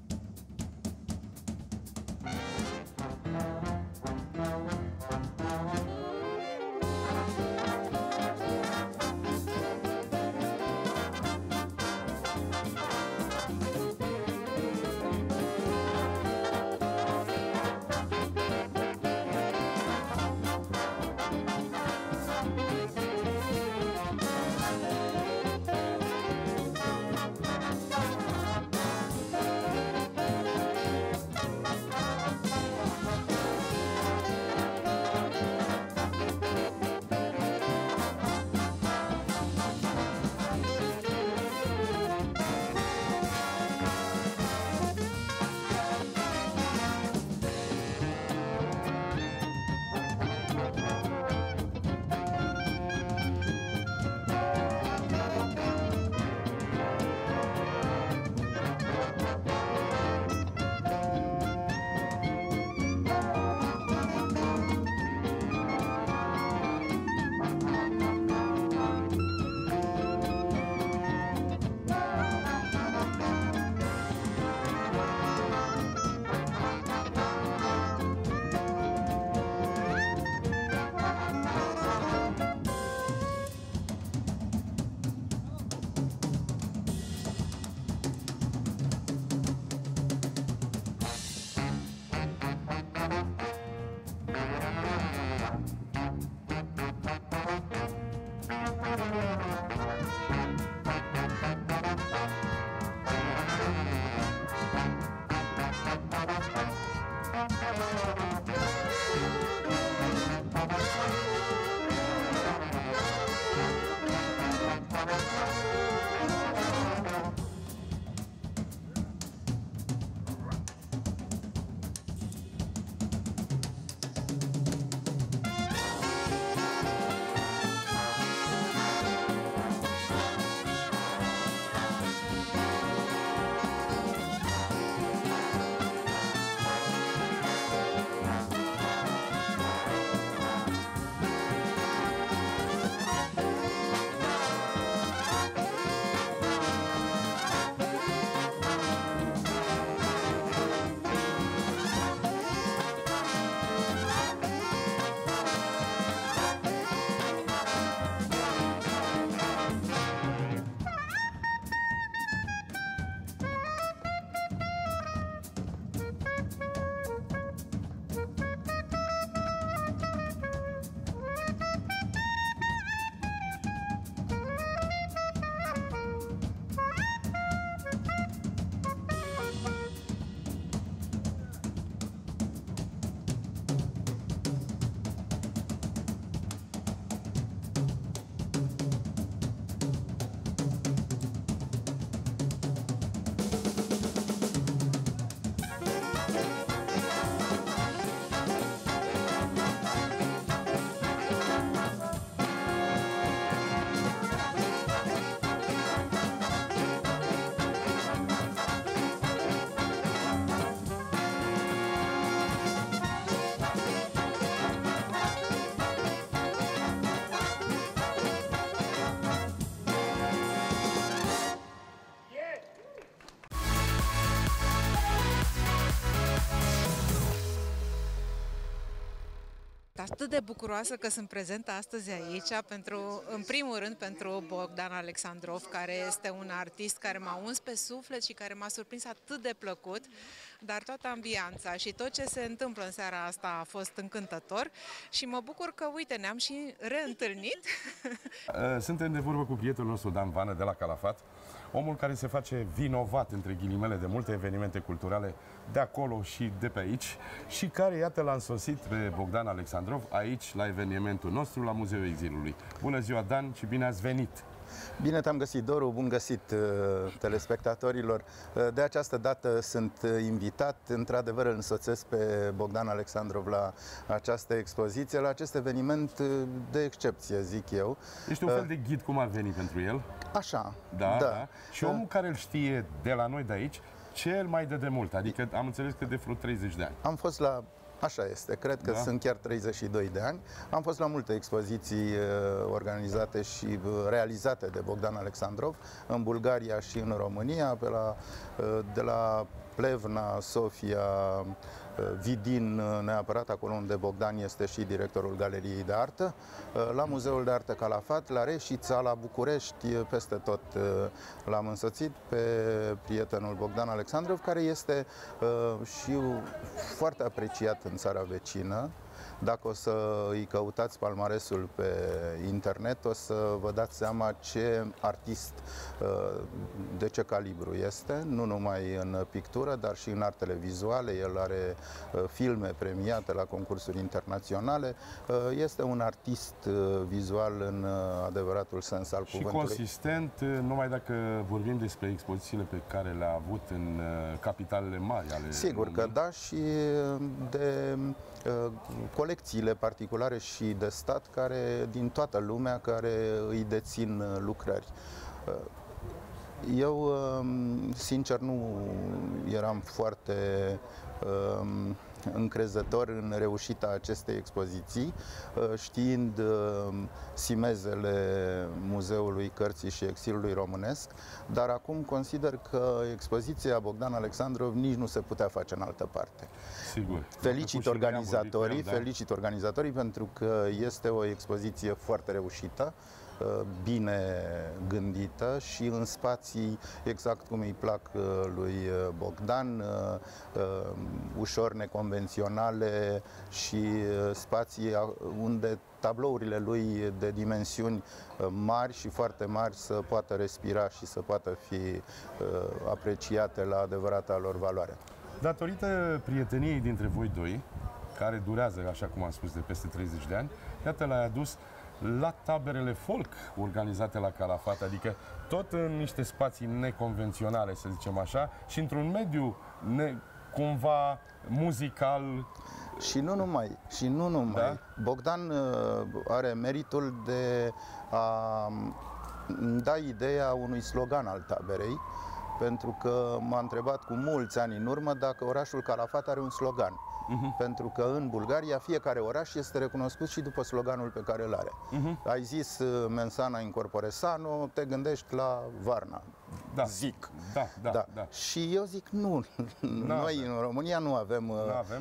Atât de bucuroasă că sunt prezentă astăzi aici, în primul rând pentru Bogdan Alexandrov, care este un artist care m-a uns pe suflet și care m-a surprins atât de plăcut, dar toată ambianța și tot ce se întâmplă în seara asta a fost încântător și mă bucur că, uite, ne-am și reîntâlnit. Suntem de vorbă cu prietenul nostru Dan Vană de la Calafat, omul care se face vinovat, între ghilimele, de multe evenimente culturale de acolo și de pe aici și care, iată, l-a însoțit pe Bogdan Alexandrov aici, la evenimentul nostru, la Muzeul Exilului. Bună ziua, Dan, și bine ați venit! Bine te-am găsit, Doru, bun găsit telespectatorilor. De această dată sunt invitat, într-adevăr îl însoțesc pe Bogdan Alexandrov la această expoziție, la acest eveniment de excepție, zic eu. Ești un fel de ghid, cum ar veni pentru el? Așa, da. Și omul care îl știe de la noi de aici, cel mai de demult, adică am înțeles că de vreo 30 de ani. Am fost la... Așa este, cred că sunt chiar 32 de ani. Am fost la multe expoziții organizate și realizate de Bogdan Alexandrov în Bulgaria și în România, de la Plevna, Sofia, Vidin, neapărat acolo unde Bogdan este și directorul Galeriei de Artă, la Muzeul de Artă Calafat, la Reșița, la București, peste tot l-am însoțit pe prietenul Bogdan Alexandrov, care este și foarte apreciat în țara vecină. Dacă o să îi căutați palmaresul pe internet, o să vă dați seama ce artist, de ce calibru este, nu numai în pictură, dar și în artele vizuale. El are filme premiate la concursuri internaționale. Este un artist vizual în adevăratul sens al cuvântului. Și consistent, numai dacă vorbim despre expozițiile pe care le-a avut în capitalele mari ale Sigur lumii. că da, și de colecțiile particulare și de stat din toată lumea care îi dețin lucrări. Eu, sincer, nu eram foarte încrezător în reușita acestei expoziții, știind simezele Muzeului Cărții și Exilului Românesc, dar acum consider că expoziția Bogdan Alexandrov nici nu se putea face în altă parte. Sigur. Felicit organizatorii pentru că este o expoziție foarte reușită, bine gândită și în spații exact cum îi plac lui Bogdan, ușor neconvenționale și spații unde tablourile lui de dimensiuni mari și foarte mari să poată respira și să poată fi apreciate la adevărata lor valoare. Datorită prieteniei dintre voi doi, care durează, așa cum am spus, de peste 30 de ani, iată, l-ai adus la taberele folk organizate la Calafat, adică tot în niște spații neconvenționale, să zicem așa, și într-un mediu cumva muzical. Și nu numai. Da? Bogdan are meritul de a da ideea unui slogan al taberei, pentru că m-a întrebat cu mulți ani în urmă dacă orașul Calafat are un slogan. Pentru că în Bulgaria fiecare oraș este recunoscut și după sloganul pe care îl are. Ai zis Mensana in corpore sano, te gândești la Varna. Da. Zic. Da. Și eu zic nu. Noi în România nu avem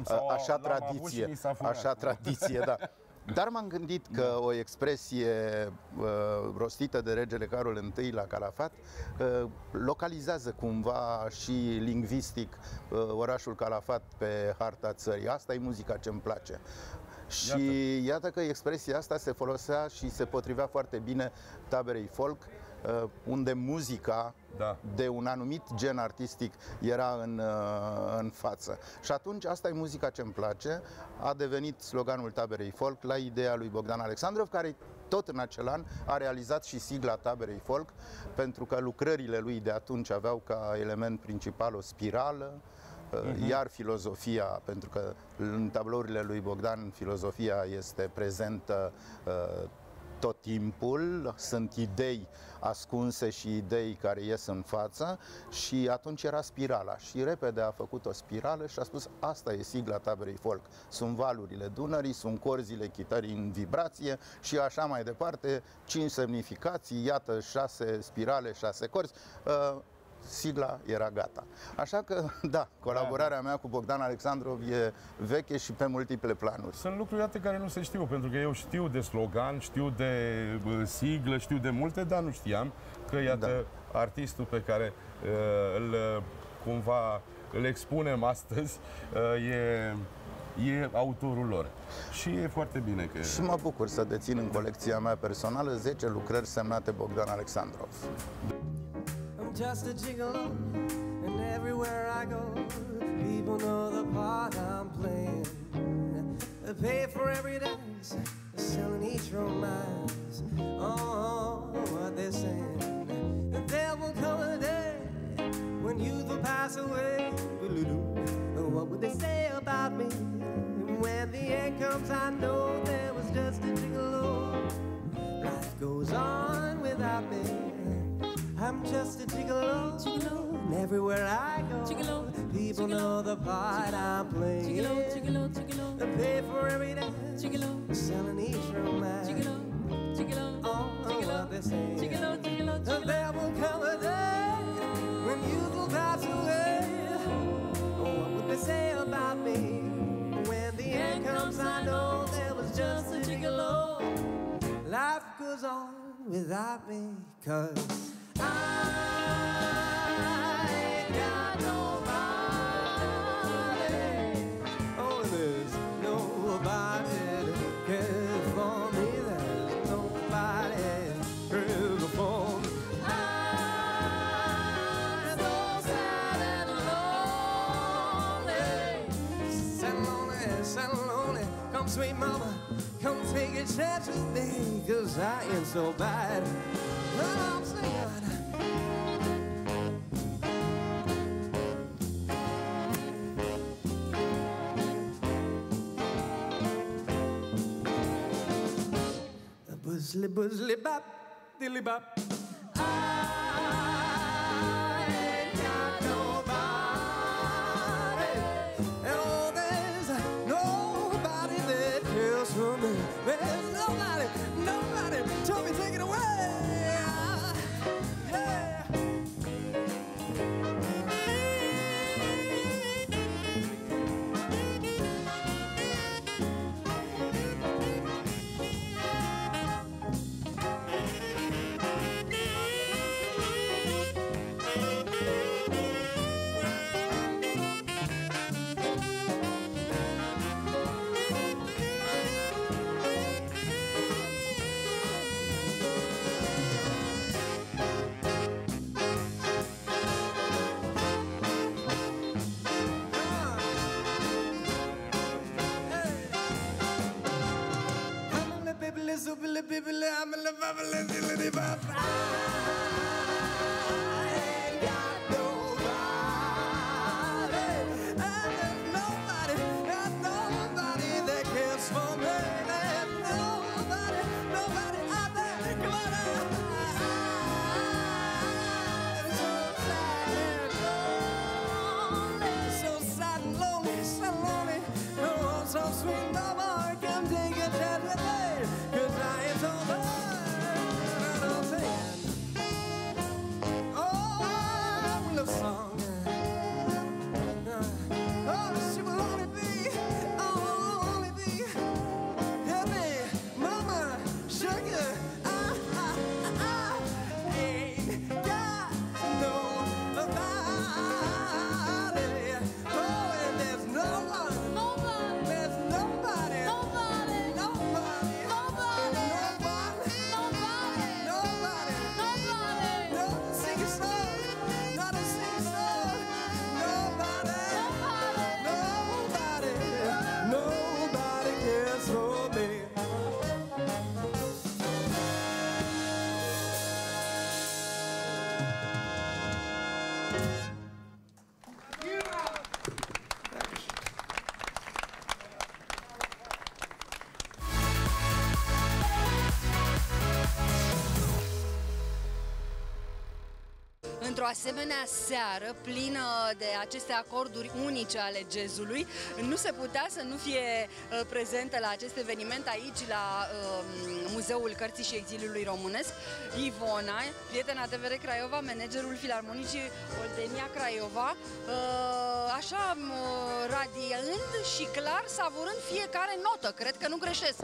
așa tradiție, da. Dar m-am gândit că o expresie rostită de regele Carol I la Calafat localizează cumva și lingvistic orașul Calafat pe harta țării. Asta e muzica ce-mi place. Și iată că expresia asta se folosea și se potrivea foarte bine taberei folk, unde muzica de un anumit gen artistic era în față. Și atunci, asta e muzica ce-mi place, a devenit sloganul taberei folk la ideea lui Bogdan Alexandrov, care tot în acel an a realizat și sigla taberei folk, pentru că lucrările lui de atunci aveau ca element principal o spirală, iar filozofia, pentru că în tablourile lui Bogdan filozofia este prezentă tot timpul, sunt idei ascunse și idei care ies în față, și atunci era spirala și repede a făcut o spirală și a spus asta e sigla taberei folk. Sunt valurile Dunării, sunt corzile chitării în vibrație și așa mai departe, 5 semnificații, iată 6 spirale, 6 corzi. Sigla era gata. Așa că, da, colaborarea mea cu Bogdan Alexandrov e veche și pe multiple planuri. Sunt lucruri atât care nu se știu, pentru că eu știu de slogan, știu de siglă, știu de multe, dar nu știam că, iată, artistul pe care cumva îl expunem astăzi e autorul lor. Și e foarte bine că... Și mă bucur să dețin în colecția mea personală 10 lucrări semnate Bogdan Alexandrov. just a gigolo, and everywhere I go, people know the part I'm playing. They pay for every dance, selling each romance. Oh, what they're saying. There will come a day when youth will pass away. What would they say about me? When the end comes, I know there was just a gigolo. Life goes on without me. I'm just a gigolo, gigolo. And everywhere I go, gigolo, people gigolo, know the part gigolo, I'm playing. Gigolo, gigolo, gigolo. They pay for every dance, gigolo, selling each romance. Gigolo, gigolo, oh, gigolo, what they say. Gigolo, gigolo, gigolo. There will come a day when youth will pass away. Oh, what would they say about me? When the end comes, I know there was just a gigolo. Life goes on without me, 'cause I ain't got nobody. Oh, there's nobody to care for me. There's nobody to care for me. I'm so sad and lonely. Sad and lonely, sad and lonely. Come, sweet mama, come take a chance with me, 'cause I am so bad. I'm singing. Buzzly, buzzly, bop, dilly bop. I ain't got nobody. Oh, there's nobody that cares for me. There's nobody, nobody. Tell me, take it away. Într-o asemenea seară plină de aceste acorduri unice ale jazzului, nu se putea să nu fie prezentă la acest eveniment aici, la Muzeul Cărții și Exiliului Românesc, Ivona, prietena TVR Craiova, managerul Filarmonicii Oltenia Craiova, așa radiând și clar savurând fiecare notă, cred că nu greșesc.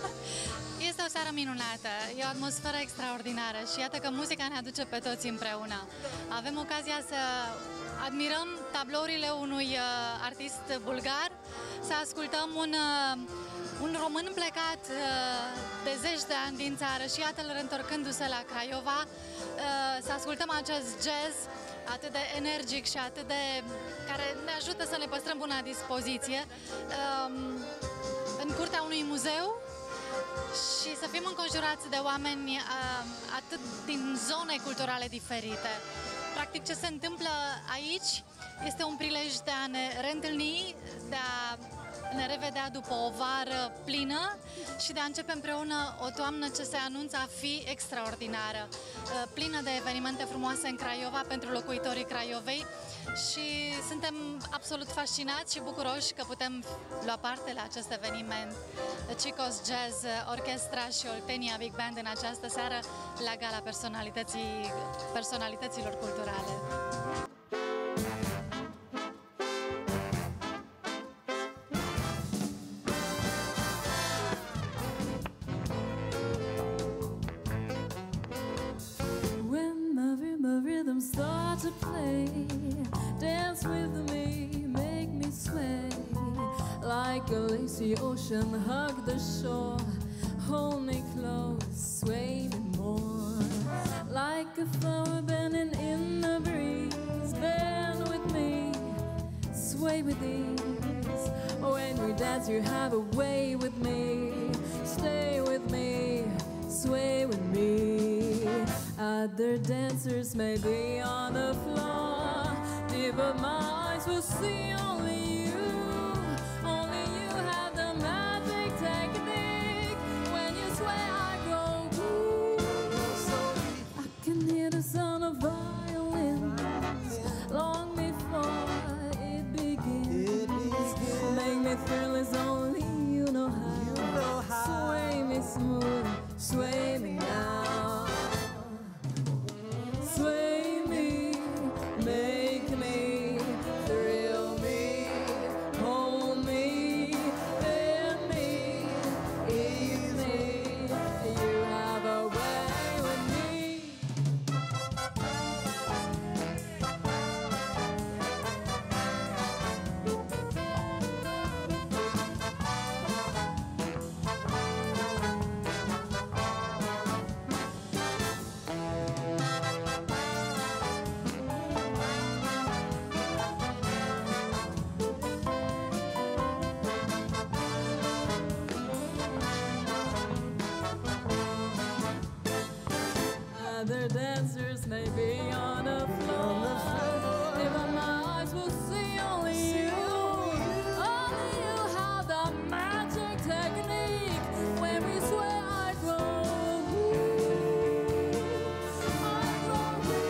Este o seară minunată, e o atmosferă extraordinară și iată că muzica ne aduce pe toți împreună. Avem ocazia să admirăm tablourile unui artist bulgar, să ascultăm un Un român plecat de zeci de ani din țară și iată-l întorcându-se la Craiova, să ascultăm acest jazz atât de energic și atât de... care ne ajută să ne păstrăm buna dispoziție în curtea unui muzeu și să fim înconjurați de oameni atât din zone culturale diferite. Practic, ce se întâmplă aici este un prilej de a ne reîntâlni, de a ne revedea după o vară plină și de a începe împreună o toamnă ce se anunță a fi extraordinară, plină de evenimente frumoase în Craiova pentru locuitorii Craiovei și suntem absolut fascinați și bucuroși că putem lua parte la acest eveniment. Chicos Jazz, orchestra și Oltenia Big Band în această seară la gala personalităților culturale. Start to play, dance with me, make me sway. Like a lazy ocean, hug the shore, hold me close, sway me more. Like a flower bending in the breeze, bend with me, sway with ease. When we dance, you have a way with me, stay with me, sway with me. Other dancers may be on the floor, but my eyes will see only you. Only you have the magic technique. When you sway, I go ooh. So I can hear the sound of violins long before it begins. Make me feel as only you know how. Sway me smooth, sway me now. Sway me, make me, thrill me, hold me, bend me, ease me. You have a way with me. Other dancers may be on the floor, even my eyes will see only you. Only you have the magic technique. When we sway, I go ooh, I go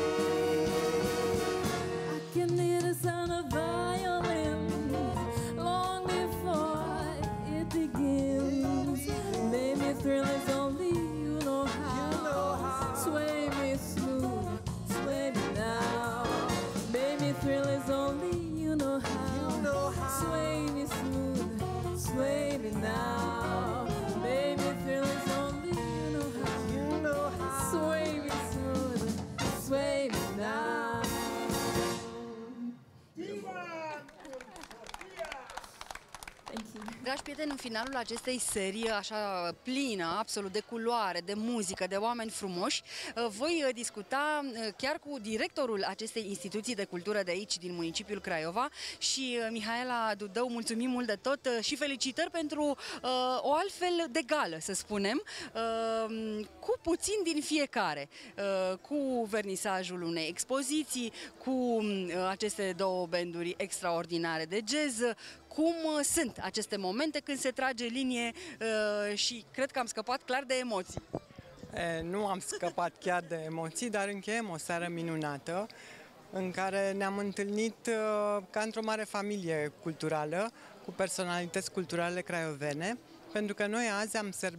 ooh. I can hear the sound of violins long before it begins. Make me thrill as only you know how. Sway me smooth, sway me now. Make me thrill as only you know how. Sway me smooth, sway me now. Make me thrill as only you know how. Sway me smooth, sway me now. Dragi prieteni, în finalul acestei serii, așa plină, absolut de culoare, de muzică, de oameni frumoși, voi discuta chiar cu directorul acestei instituții de cultură de aici, din municipiul Craiova, și Mihaela Dudău, mulțumim mult de tot și felicitări pentru o altfel de gală, să spunem, cu puțin din fiecare, cu vernisajul unei expoziții, cu aceste două banduri extraordinare de jazz. Cum sunt aceste momente când se trage linie și cred că am scăpat clar de emoții? Nu am scăpat chiar de emoții, dar încheiem o seară minunată în care ne-am întâlnit ca într-o mare familie culturală cu personalități culturale craiovene, pentru că noi azi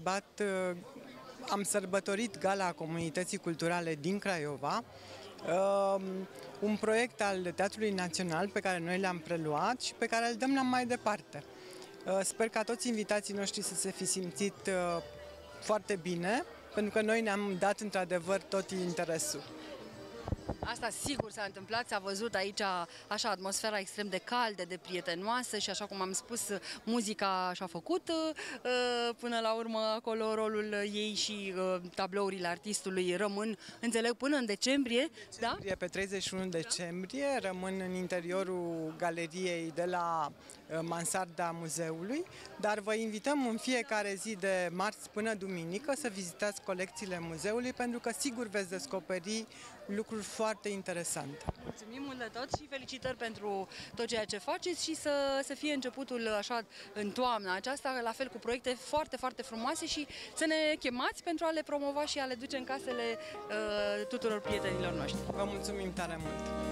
am sărbătorit Gala Comunității Culturale din Craiova, un proiect al Teatrului Național pe care noi l-am preluat și pe care îl dăm la mai departe. Sper ca toți invitații noștri să se fi simțit foarte bine, pentru că noi ne-am dat într-adevăr tot interesul. Asta sigur s-a întâmplat, s-a văzut aici așa atmosfera extrem de caldă, de prietenoasă și așa cum am spus, muzica și-a făcut până la urmă acolo rolul ei și tablourile artistului rămân, înțeleg, până în decembrie, da? Pe 31 decembrie rămân în interiorul galeriei de la mansarda muzeului, dar vă invităm în fiecare zi de marți până duminică să vizitați colecțiile muzeului, pentru că sigur veți descoperi lucruri foarte interesante. Mulțumim mult de tot și felicitări pentru tot ceea ce faceți și să fie începutul așa în toamna aceasta, la fel cu proiecte foarte, foarte frumoase și să ne chemați pentru a le promova și a le duce în casele tuturor prietenilor noștri. Vă mulțumim tare mult!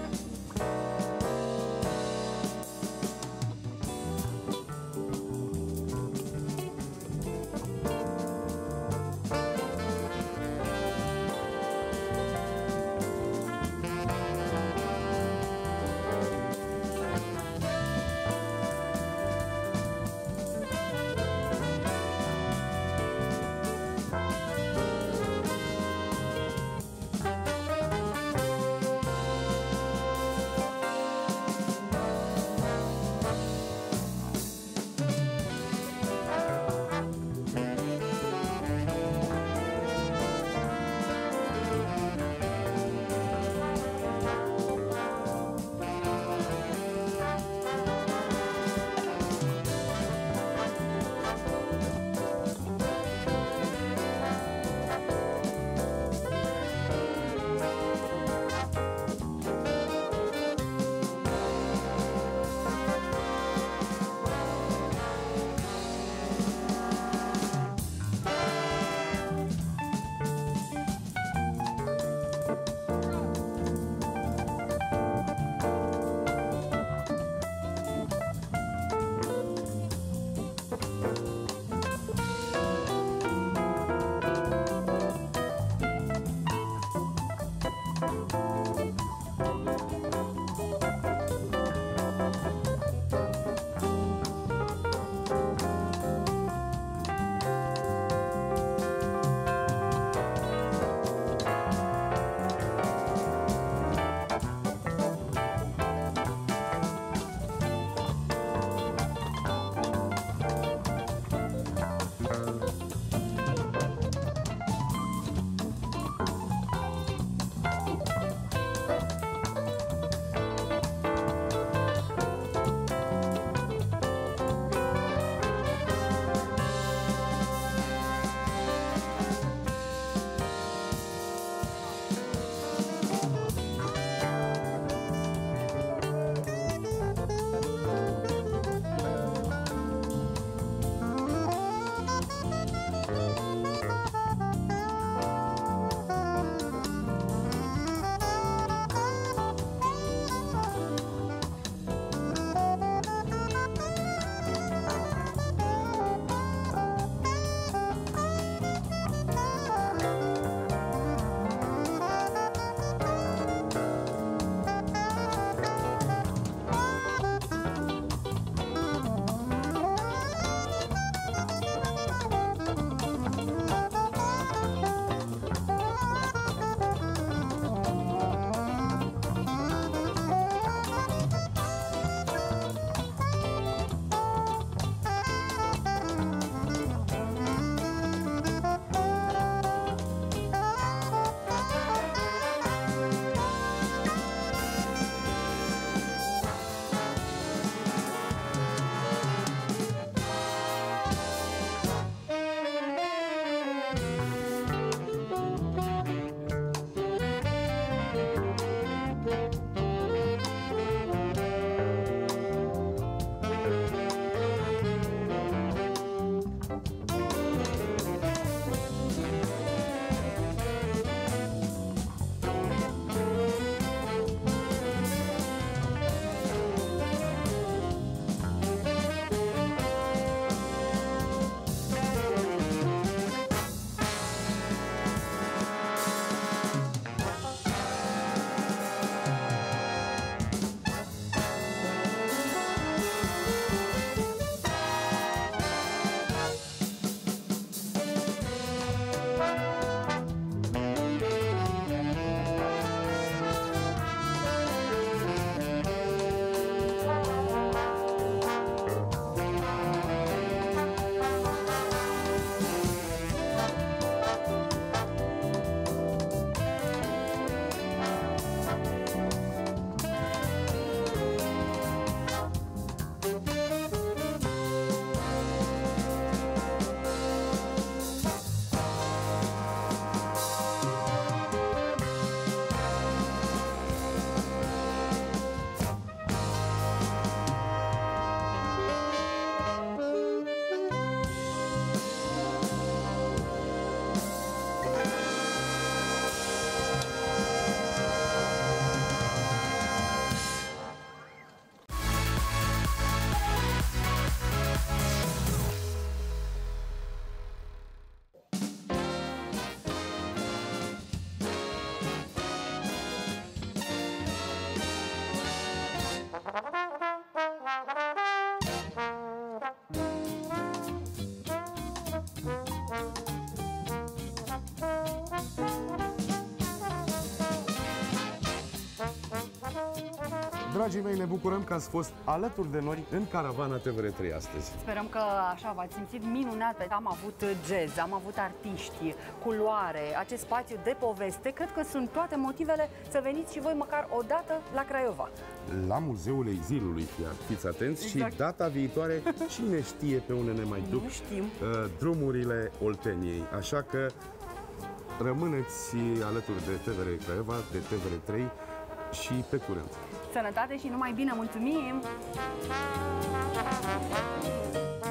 Dragii mei, ne bucurăm că ați fost alături de noi în caravana TVR3 astăzi. Sperăm că așa v-ați simțit minunat. Am avut jazz, am avut artiști, culoare, acest spațiu de poveste. Cred că sunt toate motivele să veniți și voi măcar o dată la Craiova. La Muzeul Exilului, fiți atenți, exact. Și data viitoare, cine știe pe unde ne mai duc drumurile Olteniei. Așa că rămâneți alături de TVR Craiova, de TVR3 și pe curând. Sănătate și numai bine, mulțumim!